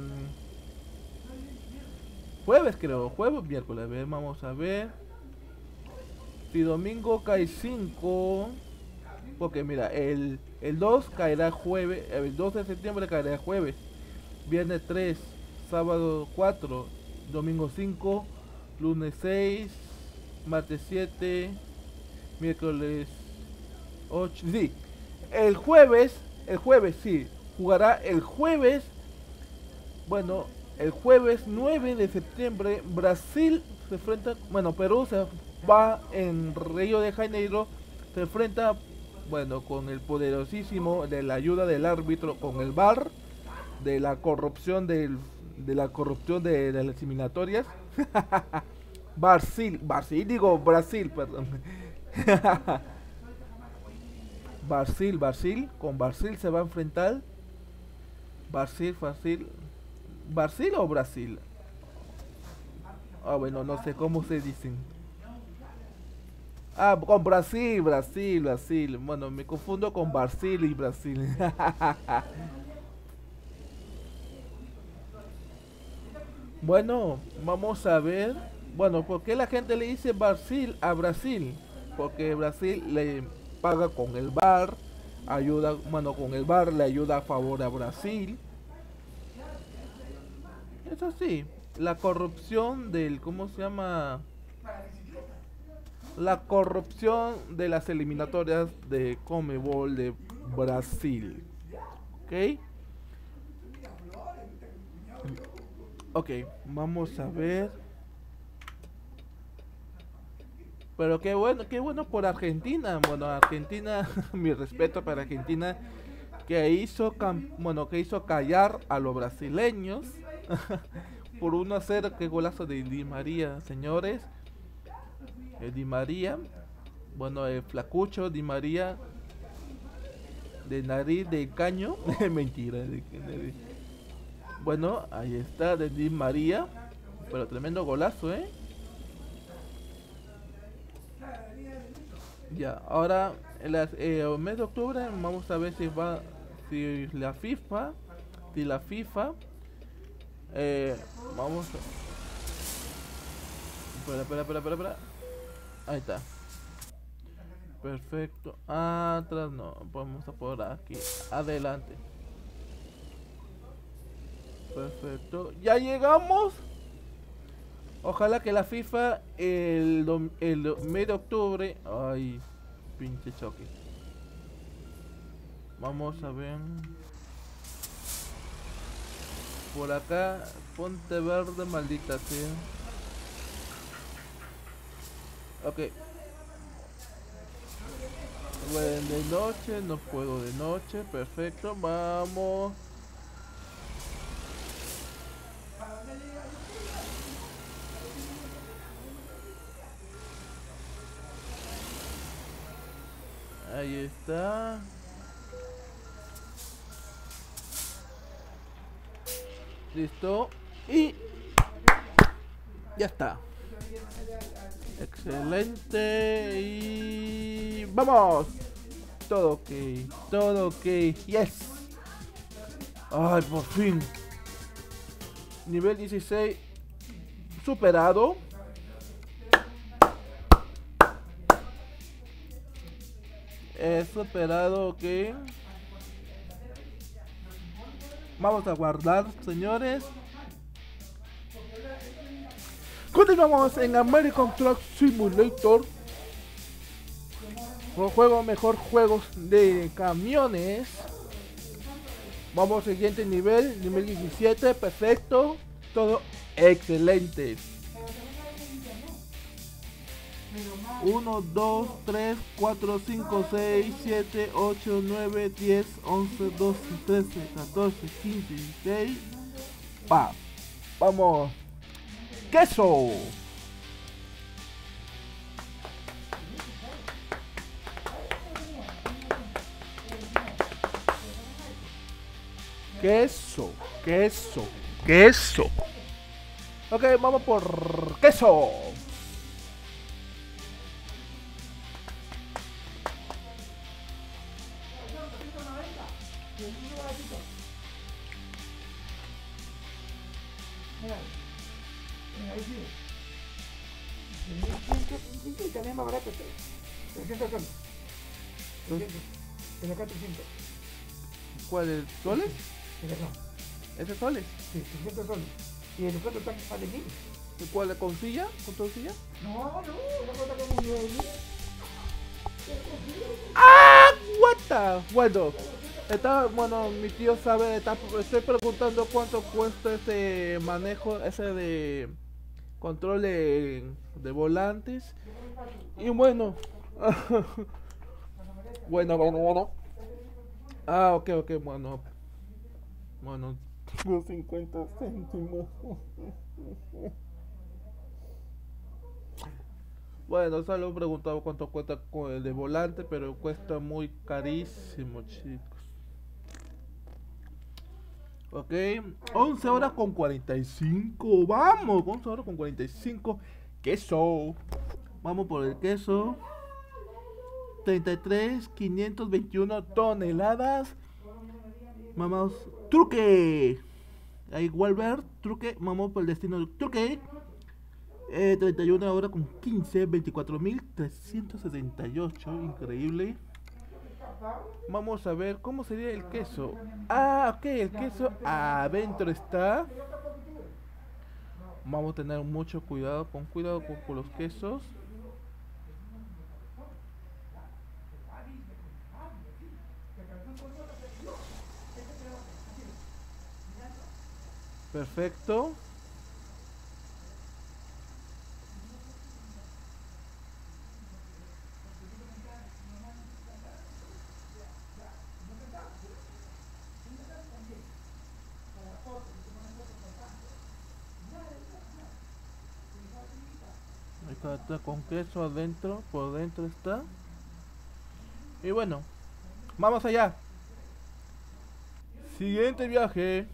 jueves, creo, jueves, miércoles. A ver, vamos a ver. Si domingo cae 5, porque mira, el 2 caerá jueves, el 2 de septiembre caerá jueves, viernes 3, sábado 4, domingo 5, lunes 6, martes 7, miércoles 8. Sí, el jueves, sí, jugará el jueves. Bueno, el jueves 9 de septiembre Brasil se enfrenta, bueno, Perú se va en Río de Janeiro, se enfrenta, bueno, con el poderosísimo de la ayuda del árbitro, con el VAR, de la corrupción de las eliminatorias. Brasil, perdón. Con Brasil se va a enfrentar. Brasil o Brasil. Ah, bueno, no sé cómo se dicen. Ah, con Brasil. Bueno, me confundo con Brasil y Brasil. Bueno, vamos a ver. Bueno, ¿por qué la gente le dice Brasil a Brasil? Porque Brasil le paga con el VAR, ayuda, bueno, con el VAR le ayuda a favor a Brasil. Es así, la corrupción del, ¿cómo se llama? La corrupción de las eliminatorias de Conmebol de Brasil. ¿Ok? Ok, vamos a ver. Pero qué bueno por Argentina. Bueno, Argentina, mi respeto para Argentina, que hizo callar a los brasileños por 1-0. Qué golazo de Di María, señores. Di María, bueno, el flacucho Di María, de nariz de caño. Mentira. Bueno, ahí está de Di María, pero tremendo golazo, Ya, ahora el mes de octubre vamos a ver si la FIFA, vamos a... Espera. Ahí está. Perfecto. Atrás no, vamos a por aquí. Adelante. Perfecto. Ya llegamos. Ojalá que la FIFA el mes de octubre... Ay, pinche choque. Vamos a ver. Por acá, ponte verde, maldita sea. Ok. Bueno, de noche, no puedo de noche. Perfecto, vamos. Ahí está. Listo. Y ya está. Excelente. Y vamos. Todo ok. Yes. Ay, por fin. Nivel 16 superado. Es superado que vamos a guardar, señores. Continuamos en American Truck Simulator. Un juego mejor, juegos de camiones. Vamos al siguiente nivel, nivel 17, perfecto. Todo excelente. 1, 2, 3, 4, 5, 6, 7, 8, 9, 10, 11, 12, 13, 14, 15, 16. Vamos. ¡Queso! Queso, queso, queso. Ok, vamos por queso. También más barato, 300 soles. 300. En acá 300. ¿Cuál es? ¿Soles? En acá. ¿Ese soles? Sí, 300 soles. Y el descuento está más de 1000. ¿Y cuál? ¿Con silla? ¿Con todo silla? No, la cuota como 9000. ¡Ah! What the? Bueno, mi tío sabe, estoy preguntando cuánto cuesta ese manejo, ese de control de volantes. Y bueno, bueno. Ah, ok, bueno. Bueno, 50 céntimos. Bueno, solo he preguntado cuánto cuesta con el de volante, pero cuesta muy carísimo, chicos. Ok, 11 horas con 45. Vamos, 11 horas con 45. Queso. Vamos por el queso. 33.521 toneladas. Vamos. Truque. Ahí Walbert. Truque. Vamos por el destino del truque. 31 horas con 15. 24.378. Increíble. Vamos a ver cómo sería el queso. Ah, ok, el queso adentro está. Vamos a tener mucho cuidado, con los quesos. Perfecto. Está con queso adentro, por dentro está. Y bueno, vamos allá. Siguiente viaje.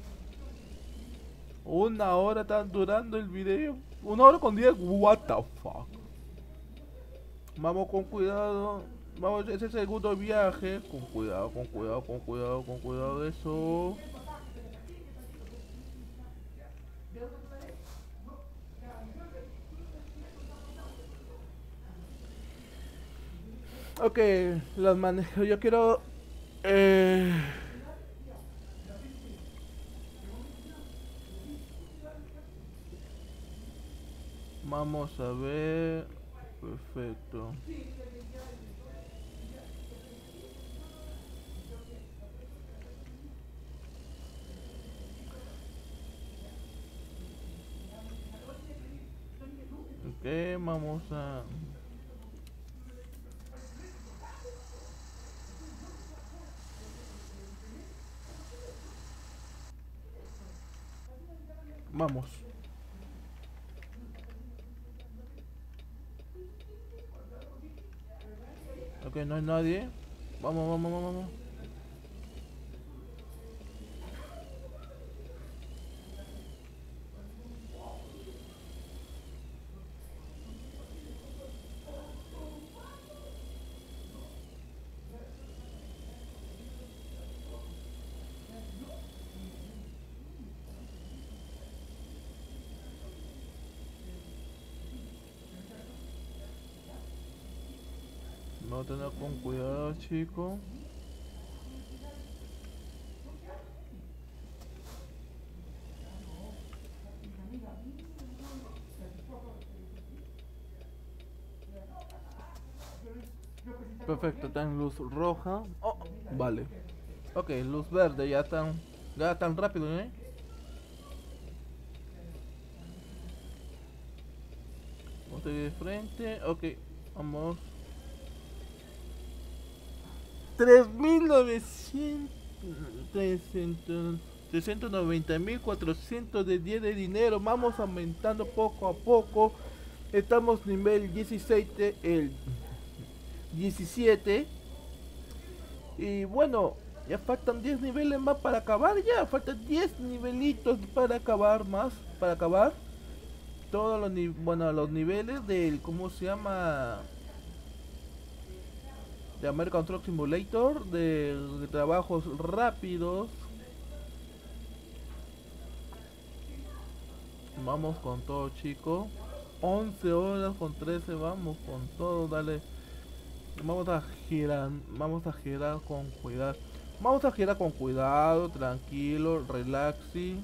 1 hora está durando el video. 1 hora con 10. What the fuck. Vamos con cuidado. Vamos, ese segundo viaje. Con cuidado, con cuidado de eso. Ok, las manejo. Yo quiero. Vamos a ver. Perfecto. Ok, vamos a. Vamos. Ok, no hay nadie. Vamos. Vamos a tener con cuidado, chicos. Perfecto, está en luz roja. Oh, vale. Ok, luz verde, ya tan rápido, ¿eh? Vamos a ir de frente. Ok, vamos. 390.400 de 10 de dinero. Vamos aumentando poco a poco. Estamos nivel 17, el 17. Y bueno, ya faltan 10 niveles más para acabar. Ya faltan 10 nivelitos para acabar más. Para acabar todos los, los niveles del, ¿cómo se llama? De American Truck Simulator, de trabajos rápidos. Vamos con todo, chicos. 11 horas con 13, vamos con todo, dale. Vamos a girar con cuidado. Vamos a girar con cuidado, tranquilo, relaxing.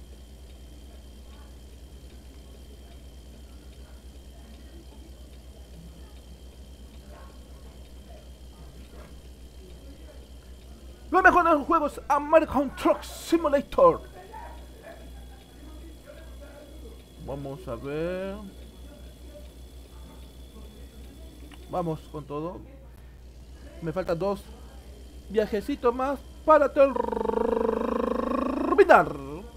Lo mejor de los juegos American Truck Simulator. Vamos a ver. Vamos con todo. Me faltan 2 viajecitos más para terminar.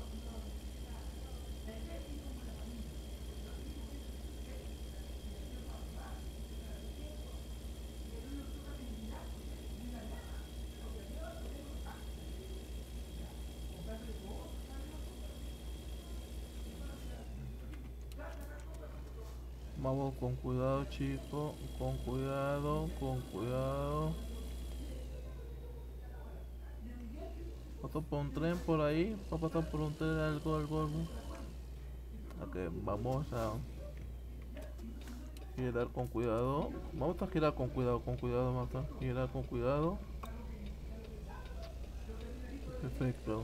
Vamos con cuidado, chicos. Con cuidado, con cuidado. Pasó por un tren por ahí. Va a pasar por un tren algo. Ok, vamos a girar con cuidado. Vamos a girar con cuidado, vamos a girar con cuidado. Perfecto.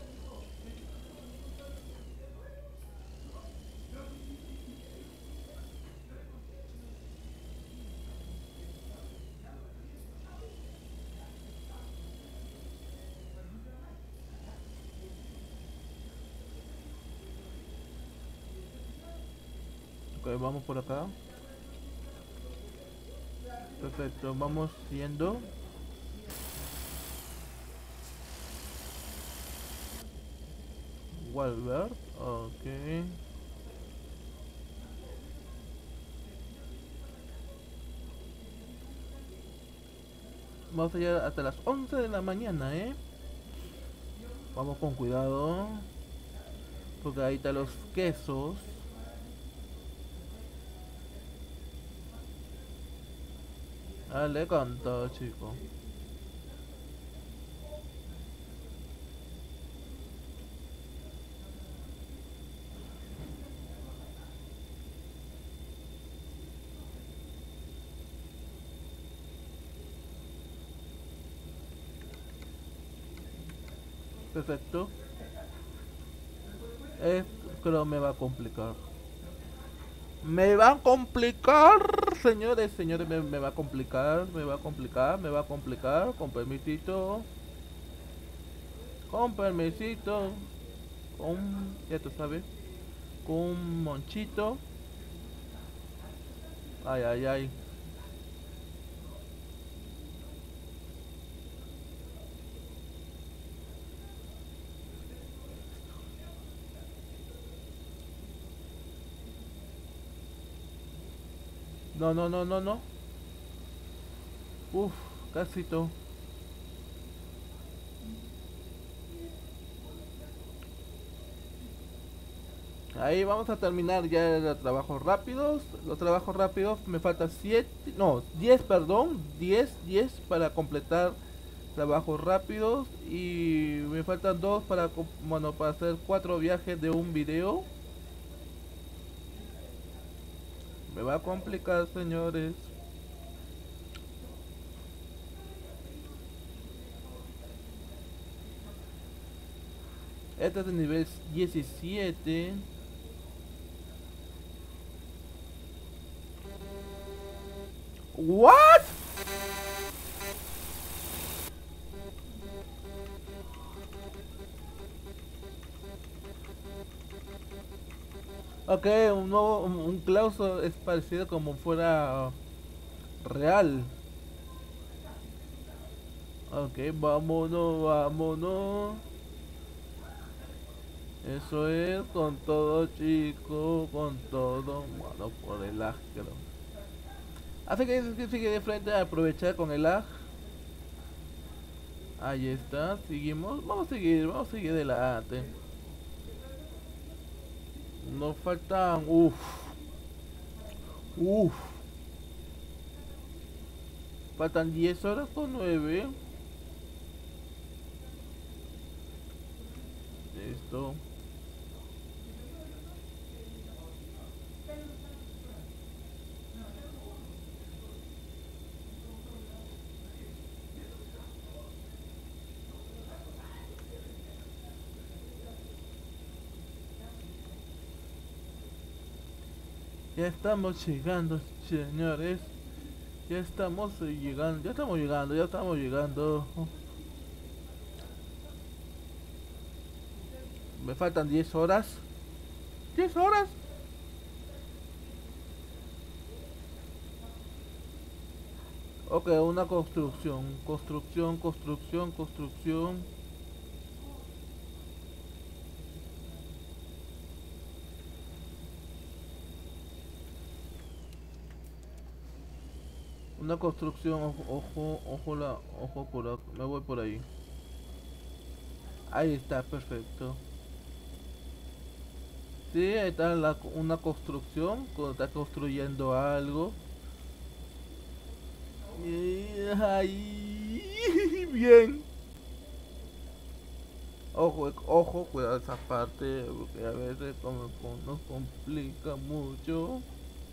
Ok, vamos por acá. Perfecto, vamos yendo. Walbert, ok. Vamos a llegar hasta las 11 de la mañana, Vamos con cuidado. Porque ahí están los quesos. Dale con todo, chico. Perfecto. Creo me va a complicar. Me va a complicar, señores, me va a complicar, me va a complicar, me va a complicar, con permisito, ya tú sabes, con un monchito, ay, ay, ay. No, no, no, no, no. Uf, casito. Ahí vamos a terminar ya los trabajos rápidos. Los trabajos rápidos me faltan 7, no, 10, perdón, 10 para completar trabajos rápidos. Y me faltan 2 para, bueno, para hacer 4 viajes de un video. Me va a complicar, señores. Este es de nivel 17. What? Ok, un clauso es parecido como fuera real. Ok, vámonos, vámonos. Eso es, con todo chico, con todo. Bueno, por el lag, creo. Así que sigue de frente a aprovechar con el lag. Ahí está, seguimos. Vamos a seguir adelante. Nos faltan. Uff. Uff. Faltan 10 horas con 9. Listo. Ya estamos llegando, señores. Ya estamos llegando, ya estamos llegando, ya estamos llegando. Me faltan 10 horas. 10 horas. Ok, una construcción. Construcción, construcción, construcción. Una construcción, ojo por acá. Me voy por ahí. Ahí está, perfecto. Sí, ahí está una construcción. Está construyendo algo. Y ahí. Bien. Ojo, cuidado esa parte. Porque a veces nos complica mucho.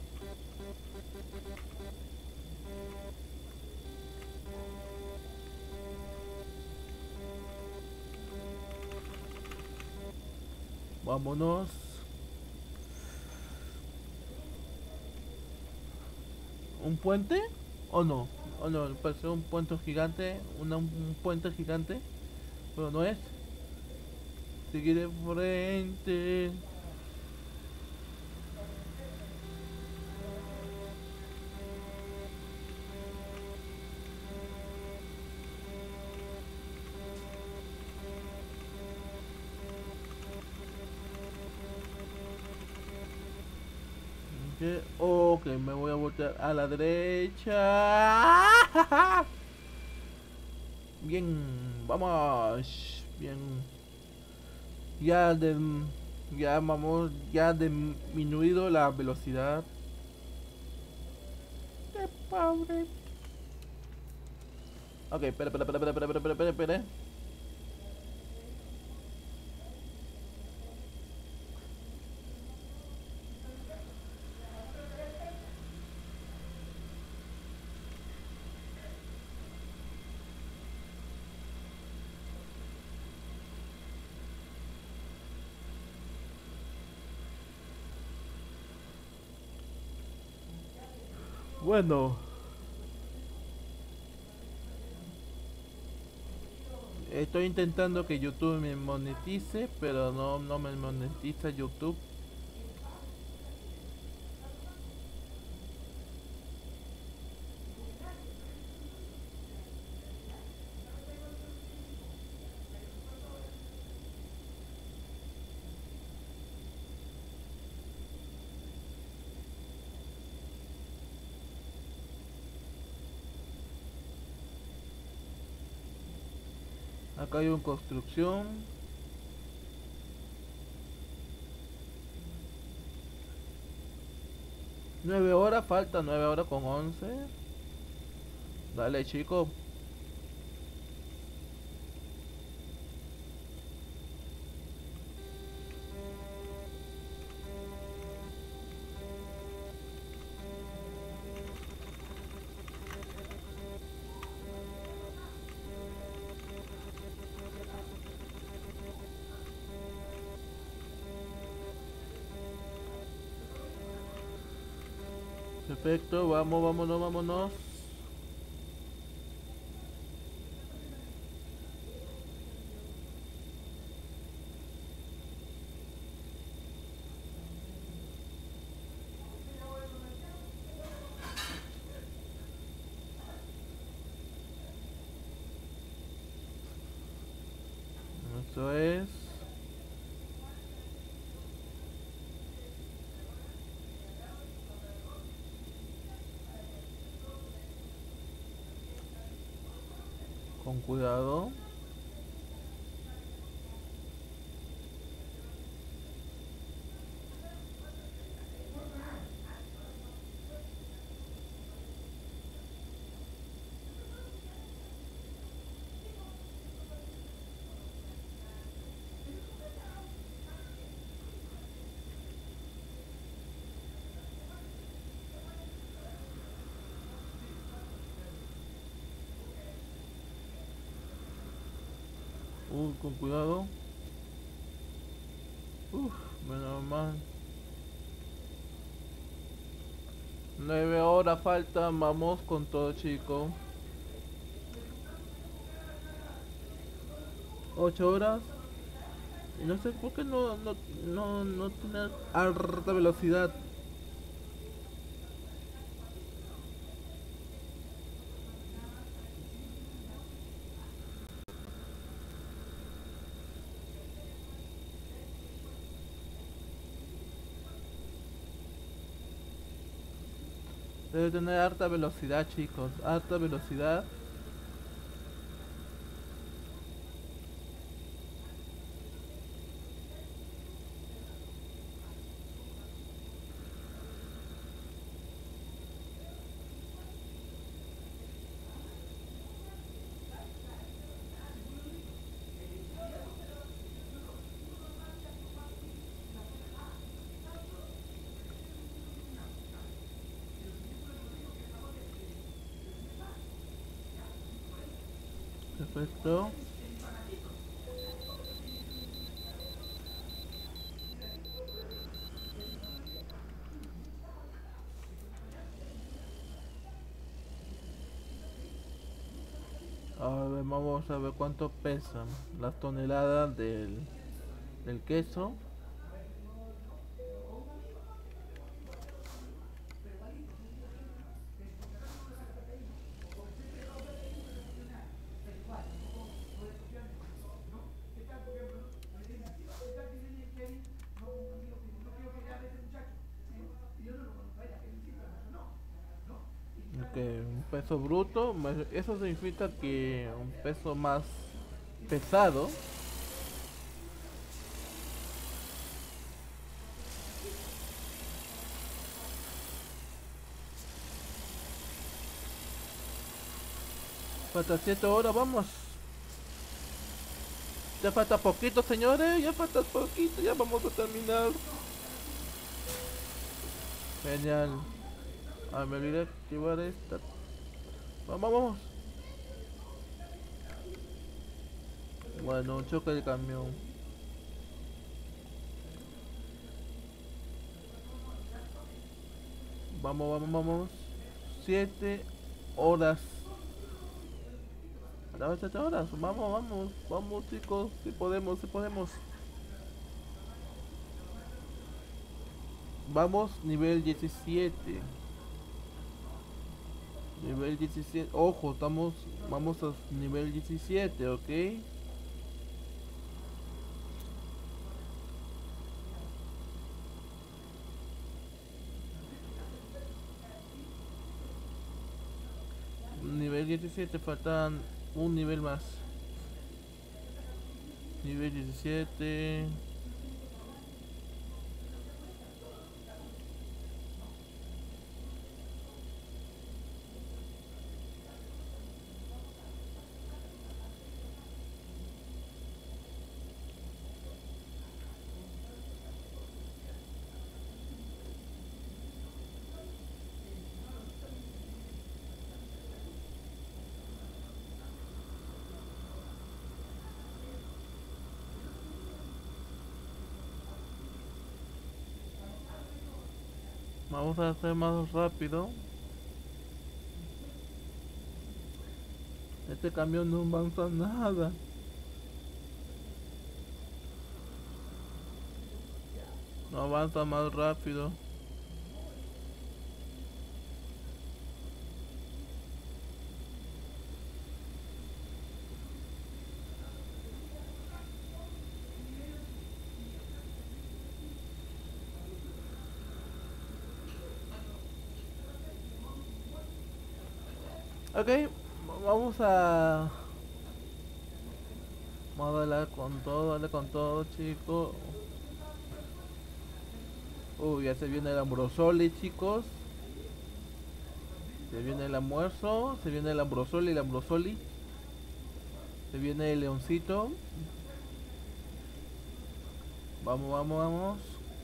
Vámonos. ¿Un puente? ¿O no? ¿O no? Parece un puente gigante. Un puente gigante. Pero no es. Seguir de frente. Ok, me voy a voltear a la derecha. Bien, vamos. Bien. Ya de, ya vamos, ya disminuido la velocidad. Qué pobre. Ok, espera. Bueno, estoy intentando que YouTube me monetice, pero no me monetiza YouTube. Acá hay una construcción. Nueve horas, falta 9 horas con 11. Dale, chico. Perfecto, vamos, vámonos, vámonos. Eso es. Con cuidado. Con cuidado. Uf, menos mal. 9 horas faltan, vamos con todo, chicos. 8 horas. Y no sé por qué no tiene alta velocidad. Debe tener alta velocidad, chicos. Alta velocidad. Perfecto. A ver, vamos a ver cuánto pesan las toneladas del queso. Ok, un peso bruto, eso significa que un peso más pesado. Falta 7 horas, vamos. Ya falta poquito, señores, ya falta poquito, ya vamos a terminar. Genial. Ah, me olvidé activar esta. Vamos, vamos. Bueno, un choque de camión. Vamos, vamos, vamos. 7 horas. Ahora 7 horas. Vamos, vamos, vamos, chicos. Si podemos, si podemos. Vamos, nivel 17. Nivel 17. Ojo, vamos a nivel 17, ¿ok? Nivel 17, faltan un nivel más. Nivel 17. Vamos a hacer más rápido. Este camión no avanza nada. No avanza más rápido. Ok, vamos a... Vamos a darle con todo, chicos. Ya se viene el Ambrosoli, chicos. Se viene el almuerzo, se viene el Ambrosoli. Se viene el leoncito. Vamos, vamos, vamos.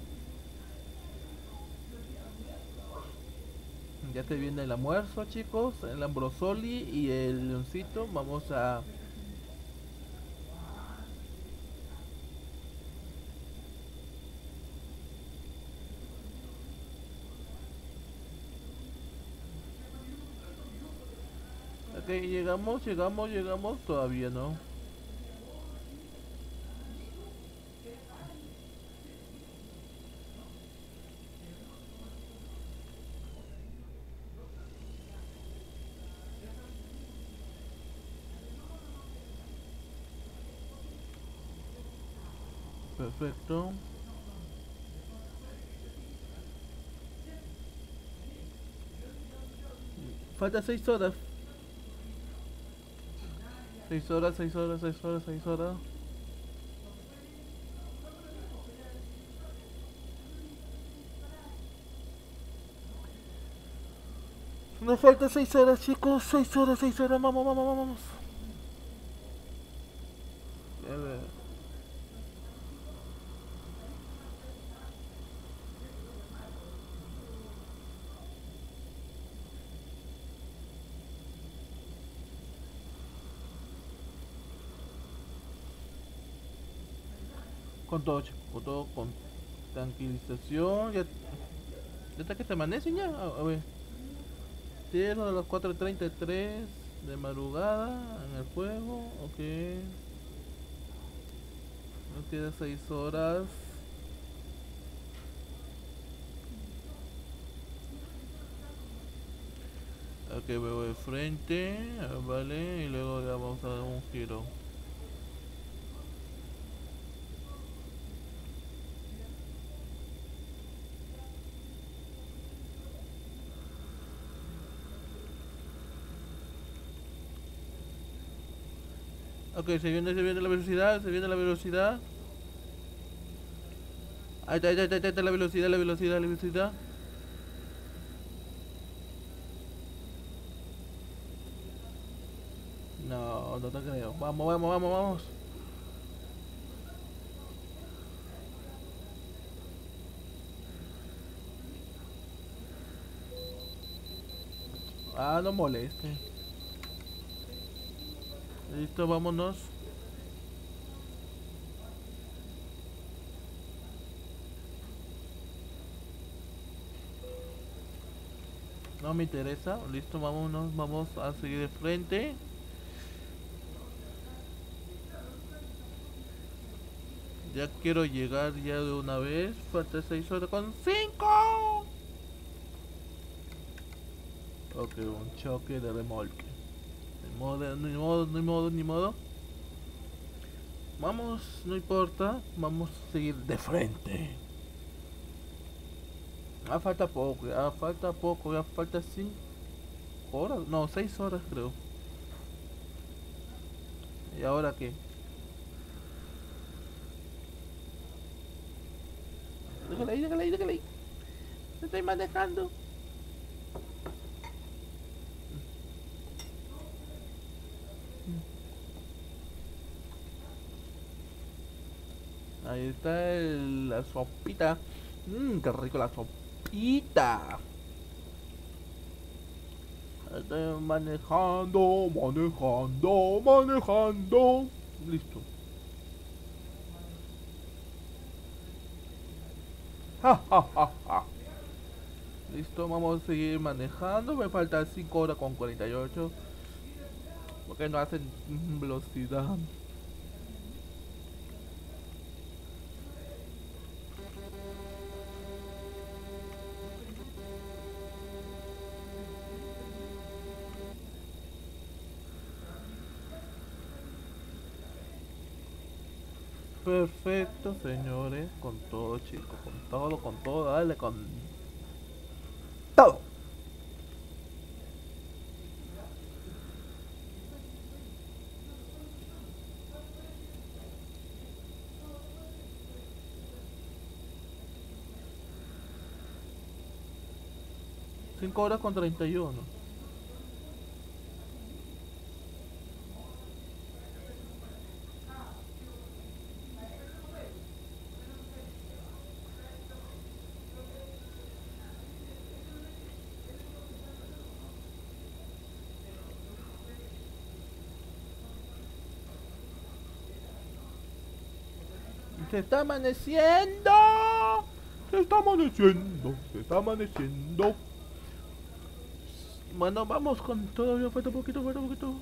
Ya se viene el almuerzo, chicos. El Ambrosoli y el leoncito. Vamos a... Ok, llegamos, todavía no. Perfecto. Falta 6 horas. 6 horas, 6 horas, 6 horas, 6 horas. Nos falta 6 horas, chicos. 6 horas, 6 horas. Vamos, vamos, vamos. A ver. Con todo, chicos. Con todo, con tranquilización. Ya está que se amanece ya. A ver. Cielo de las 4:33 de madrugada en el juego. Ok. Nos queda 6 horas. Ok, veo de frente. Vale. Y luego le vamos a dar un giro. Ok, se viene la velocidad, se viene la velocidad. Ahí está, ahí está la velocidad, la velocidad, la velocidad. No, no te creo. Vamos, vamos, vamos, vamos. Ah, no moleste. Listo, vámonos. No me interesa. Listo, vámonos. Vamos a seguir de frente. Ya quiero llegar ya de una vez. Falta 6 horas con 5. Ok, un choque de remolque. Ni modo, ni modo, ni modo, ni modo. Vamos, no importa. Vamos a seguir de frente. Falta poco, falta poco, ya falta 5 horas. No, 6 horas creo. ¿Y ahora qué? Déjala ahí, déjala ahí, déjala ahí. Me estoy manejando. Ahí está la sopita. Qué rico la sopita. Estoy manejando, manejando, manejando. Listo. Ja, ja, ja, ja. Listo, vamos a seguir manejando. Me faltan 5 horas con 48. Porque no hacen velocidad. Perfecto, señores. Con todo, chicos. Con todo. Dale, con todo. Cinco horas con 31. Se está amaneciendo. Se está amaneciendo. Se está amaneciendo. Bueno, vamos con todo. Falta un poquito, falta un poquito.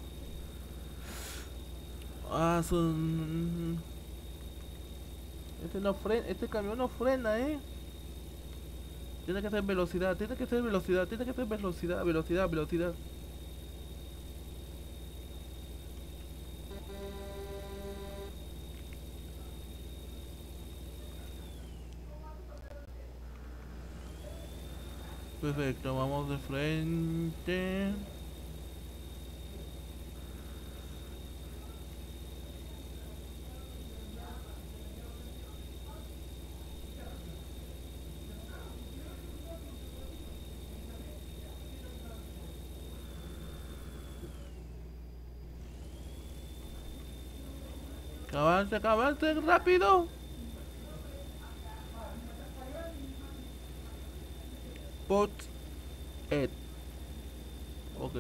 Ah, son... Este camión no frena, Tiene que hacer velocidad, tiene que hacer velocidad, tiene que hacer velocidad, velocidad, velocidad. Perfecto, vamos de frente. Que avance rápido. Put it. Ok.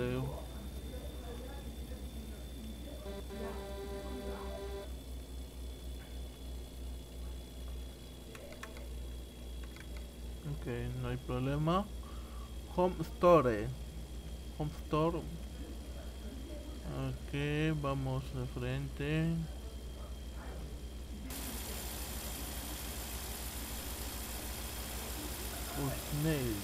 Ok, no hay problema. Home Store. Home Store. Ok, vamos de frente. Snail.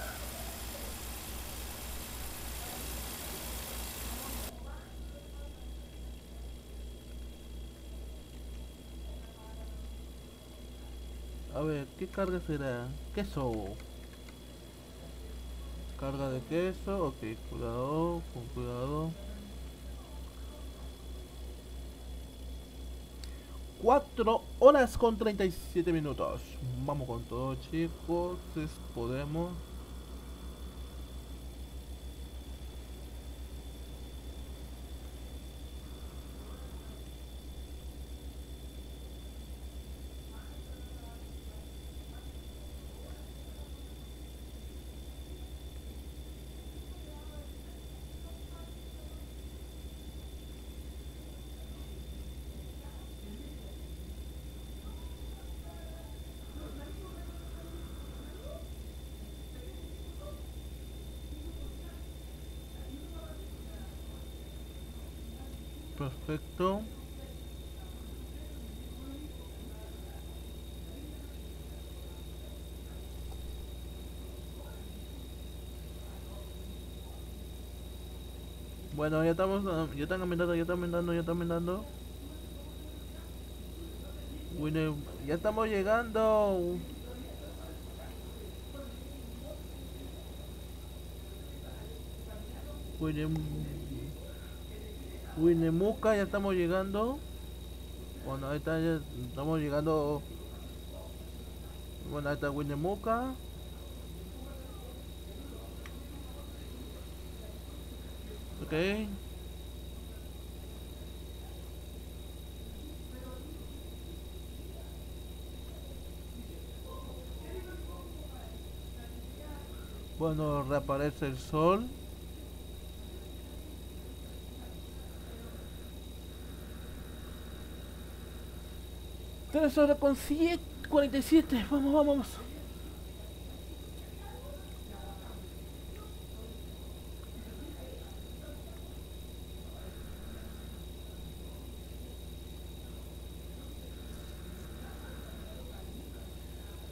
A ver, ¿qué carga será? Queso. Carga de queso. Ok, cuidado, con cuidado. 4 horas con 37 minutos. Vamos con todo, chicos. Podemos. Perfecto. Bueno, ya estamos, ya están aumentando, ya están aumentando, ya están aumentando. Bueno, ya estamos llegando. Winnemucca, ya estamos llegando. Bueno, ahí está, ya estamos llegando. Bueno, ahí está Winnemucca. Ok. Bueno, reaparece el sol. Tres horas con 47. Vamos, vamos, vamos.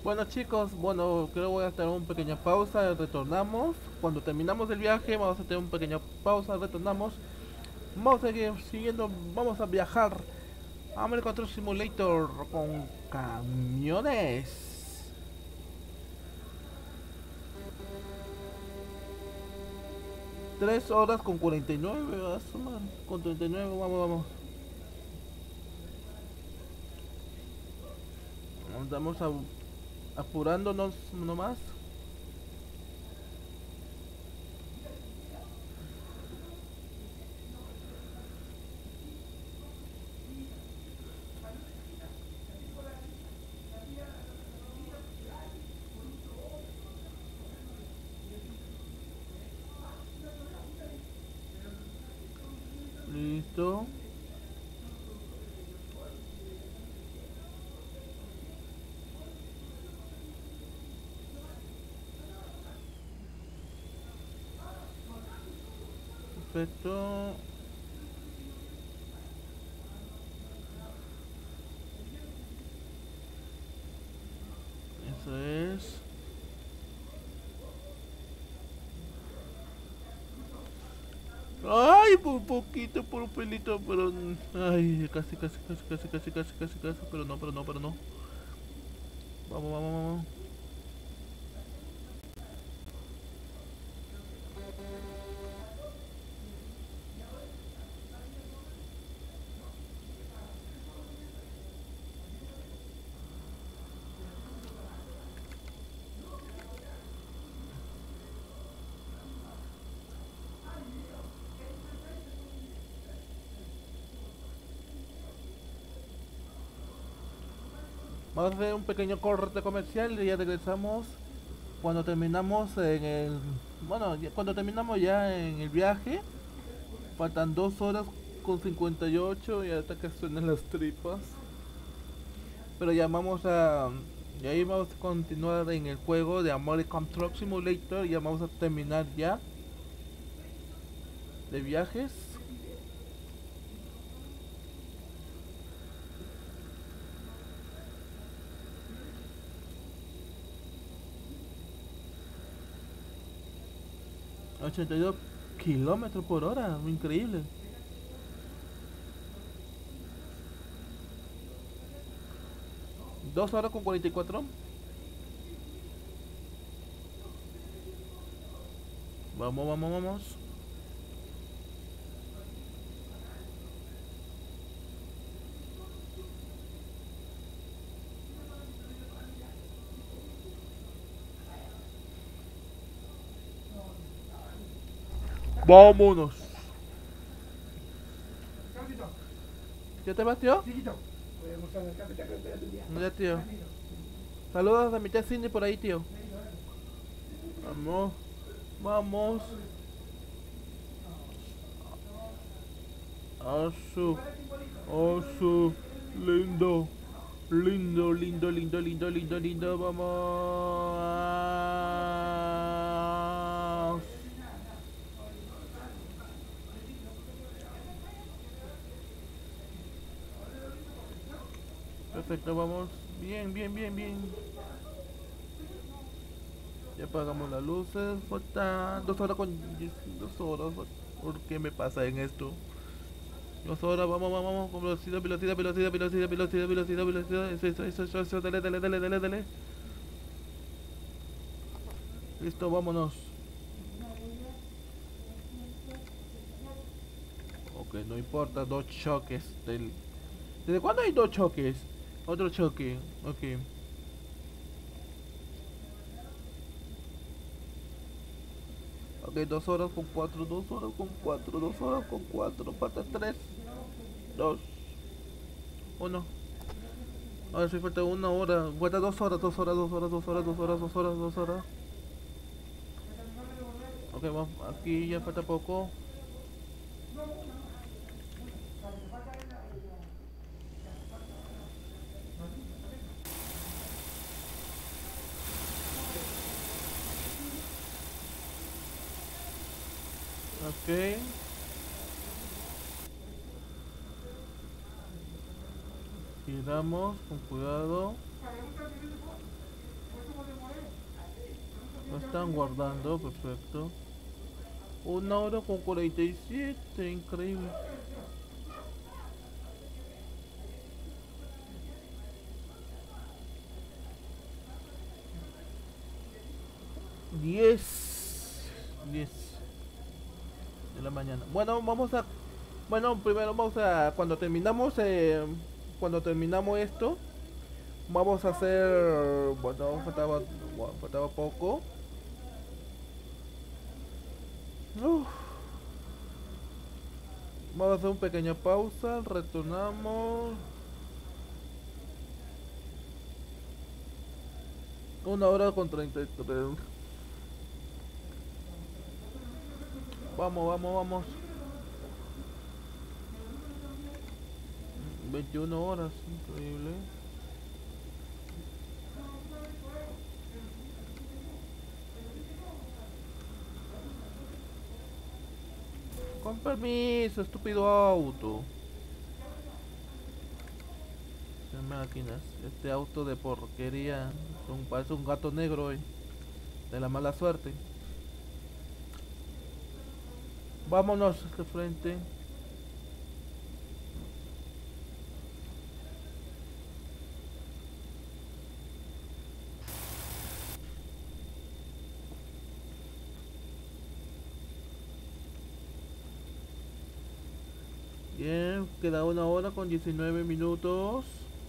Bueno chicos, bueno, creo voy a hacer una pequeña pausa, retornamos. Cuando terminamos el viaje vamos a tener una pequeña pausa, retornamos. Vamos a seguir siguiendo, vamos a viajar a American Truck Simulator con camiones. 3 horas con 49, con 39, vamos. Estamos apurándonos nomás. Listo. Perfecto. Eso es. Ay, por poquito, por un pelito, pero ay, casi, pero no. Vamos. 'Vamos a hacer un pequeño corte comercial y ya regresamos cuando terminamos en el... Bueno, cuando terminamos ya en el viaje. Faltan 2 horas con 58 y hasta que suenan las tripas. Pero ya vamos a... Y ahí vamos a continuar en el juego de American Truck Simulator. Y ya vamos a terminar ya de viajes. ...82 km/h, increíble. ¿2 horas con 44? Vamos. Vámonos. ¿Ya te vas, tío? Ya, tío. Saludos a mi tía Cindy por ahí, tío. Vamos. Osu. Lindo. Vamos. Perfecto, vamos. Bien. Ya apagamos las luces. Faltan 2 horas con 2 horas. ¿Por qué me pasa en esto? 2 horas, vamos. Con velocidad. Eso. Dale. Listo, vámonos. Ok, no importa, 2 choques. ¿Desde cuándo hay 2 choques? Otro choque, ok. Ok, 2 horas con 4, 2 horas con 4, 2 horas con 4. Falta 3, 2, 1. Ahora sí falta 1 hora. Falta 2 horas. Ok, vamos, aquí ya falta poco. Ok. Giramos con cuidado. Lo están guardando, perfecto. 1 hora con 47, increíble. Diez de la mañana. Bueno, vamos a... Bueno, primero vamos a... Cuando terminamos esto, vamos a hacer... Bueno, faltaba poco. Uf. Vamos a hacer una pequeña pausa, retornamos. 1 hora con 33. Vamos. 21 horas, increíble. Con permiso, estúpido auto. Qué máquinas, este auto de porquería. Parece un gato negro hoy. De la mala suerte. Vámonos de frente. Bien, queda 1 hora con 19 minutos.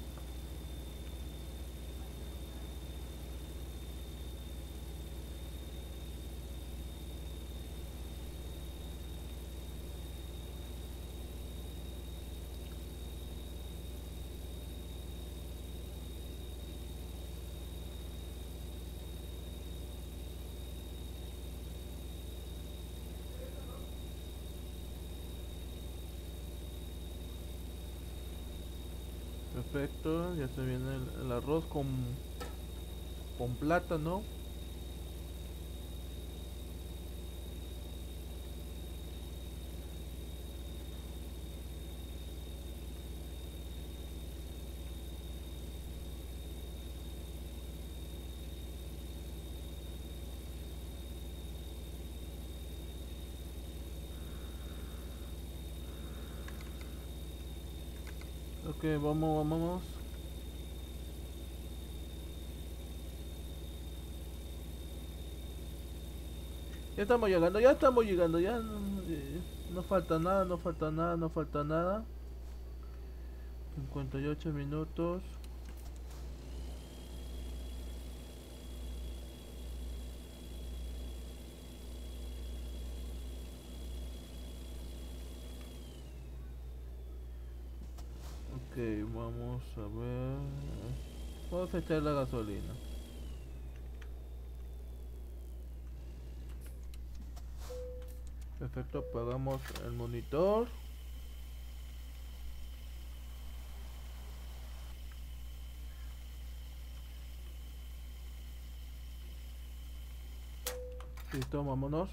Perfecto, ya se viene el arroz con plátano. Ok, vamos. Ya estamos llegando, ya no falta nada, no falta nada. 58 minutos. Ok, vamos a ver. Vamos a echar la gasolina. Perfecto, apagamos el monitor. Listo, vámonos.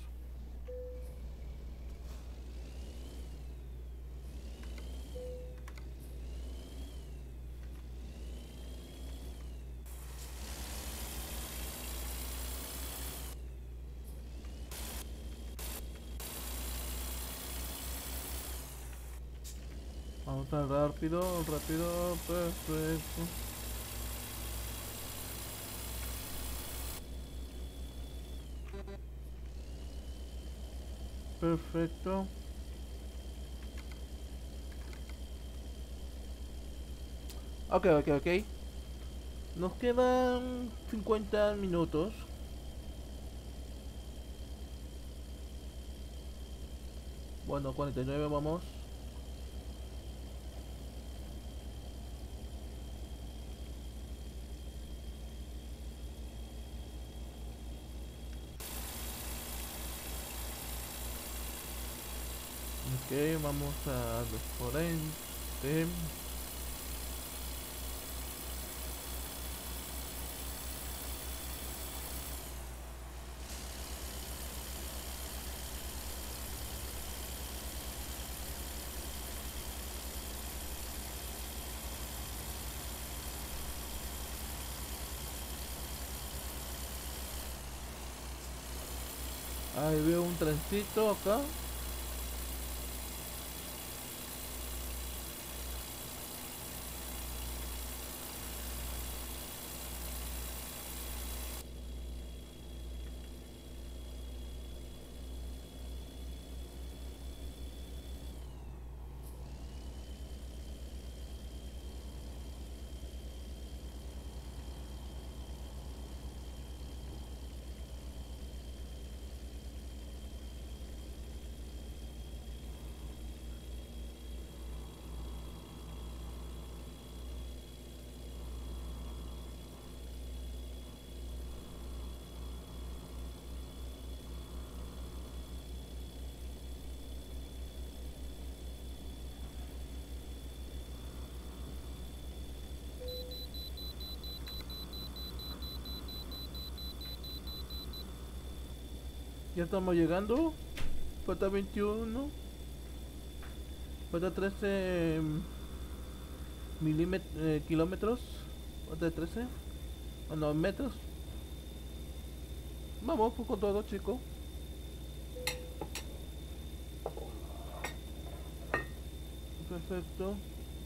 Vamos a rápido, perfecto. Perfecto. Ok. Nos quedan 50 minutos. Bueno, 49 vamos. Ok, vamos a los 40. Ahí veo un trencito acá. Ya estamos llegando. Falta 21. Falta 13 kilómetros. Falta 13. O no, metros. Vamos pues, con todo, chicos. Perfecto.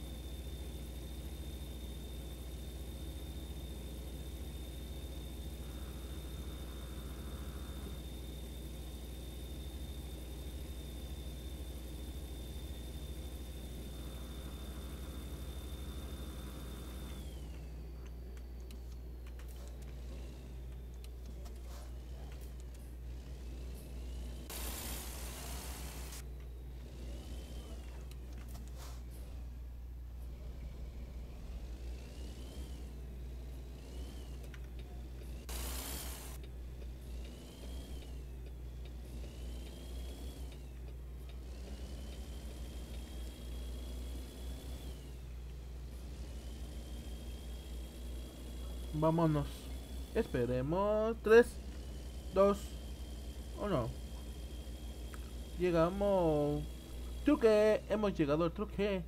Vámonos. Esperemos. 3, 2, 1. Llegamos. Truque. Hemos llegado al truque.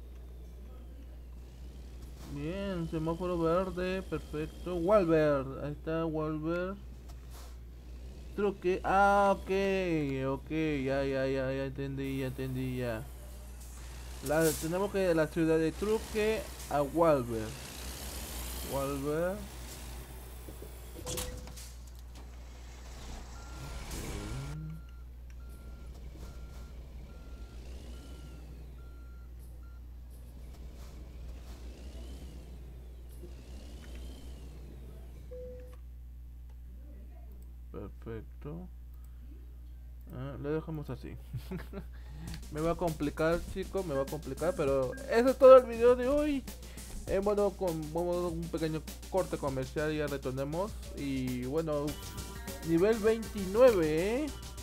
Bien, semáforo verde. Perfecto. Walver. Ahí está Walver. Truque. Ah, ok. Ok. Ya entendí. Ya entendí. Ya. Tenemos que ir a la ciudad de Truque a Walver. Walver. Perfecto. Lo dejamos así. Me va a complicar, chicos, me va a complicar, pero eso es todo el video de hoy. Bueno, vamos a un pequeño corte comercial y ya retornemos. Y bueno, nivel 29,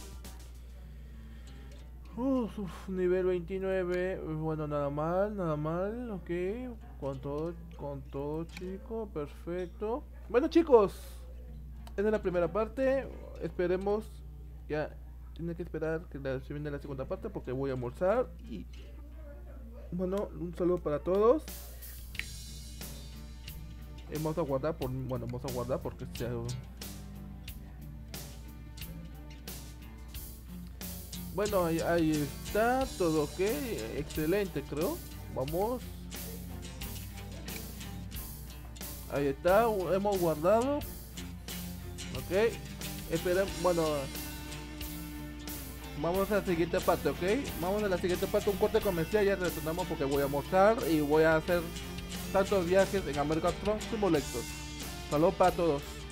nivel 29. Bueno, nada mal, ok. Con todo, chicos, perfecto. Bueno, chicos, esta es la primera parte. Esperemos, ya tiene que esperar que se viene la segunda parte porque voy a almorzar. Y bueno, un saludo para todos. Vamos a guardar porque bueno, ahí está, todo ok, excelente creo. Vamos. Ahí está, hemos guardado. Ok, esperen, bueno. Vamos a la siguiente parte, ok. Vamos a la siguiente parte, un corte comercial, ya retornamos porque voy a almorzar y voy a hacer tantos viajes en American Truck Simulator. Saludos para todos.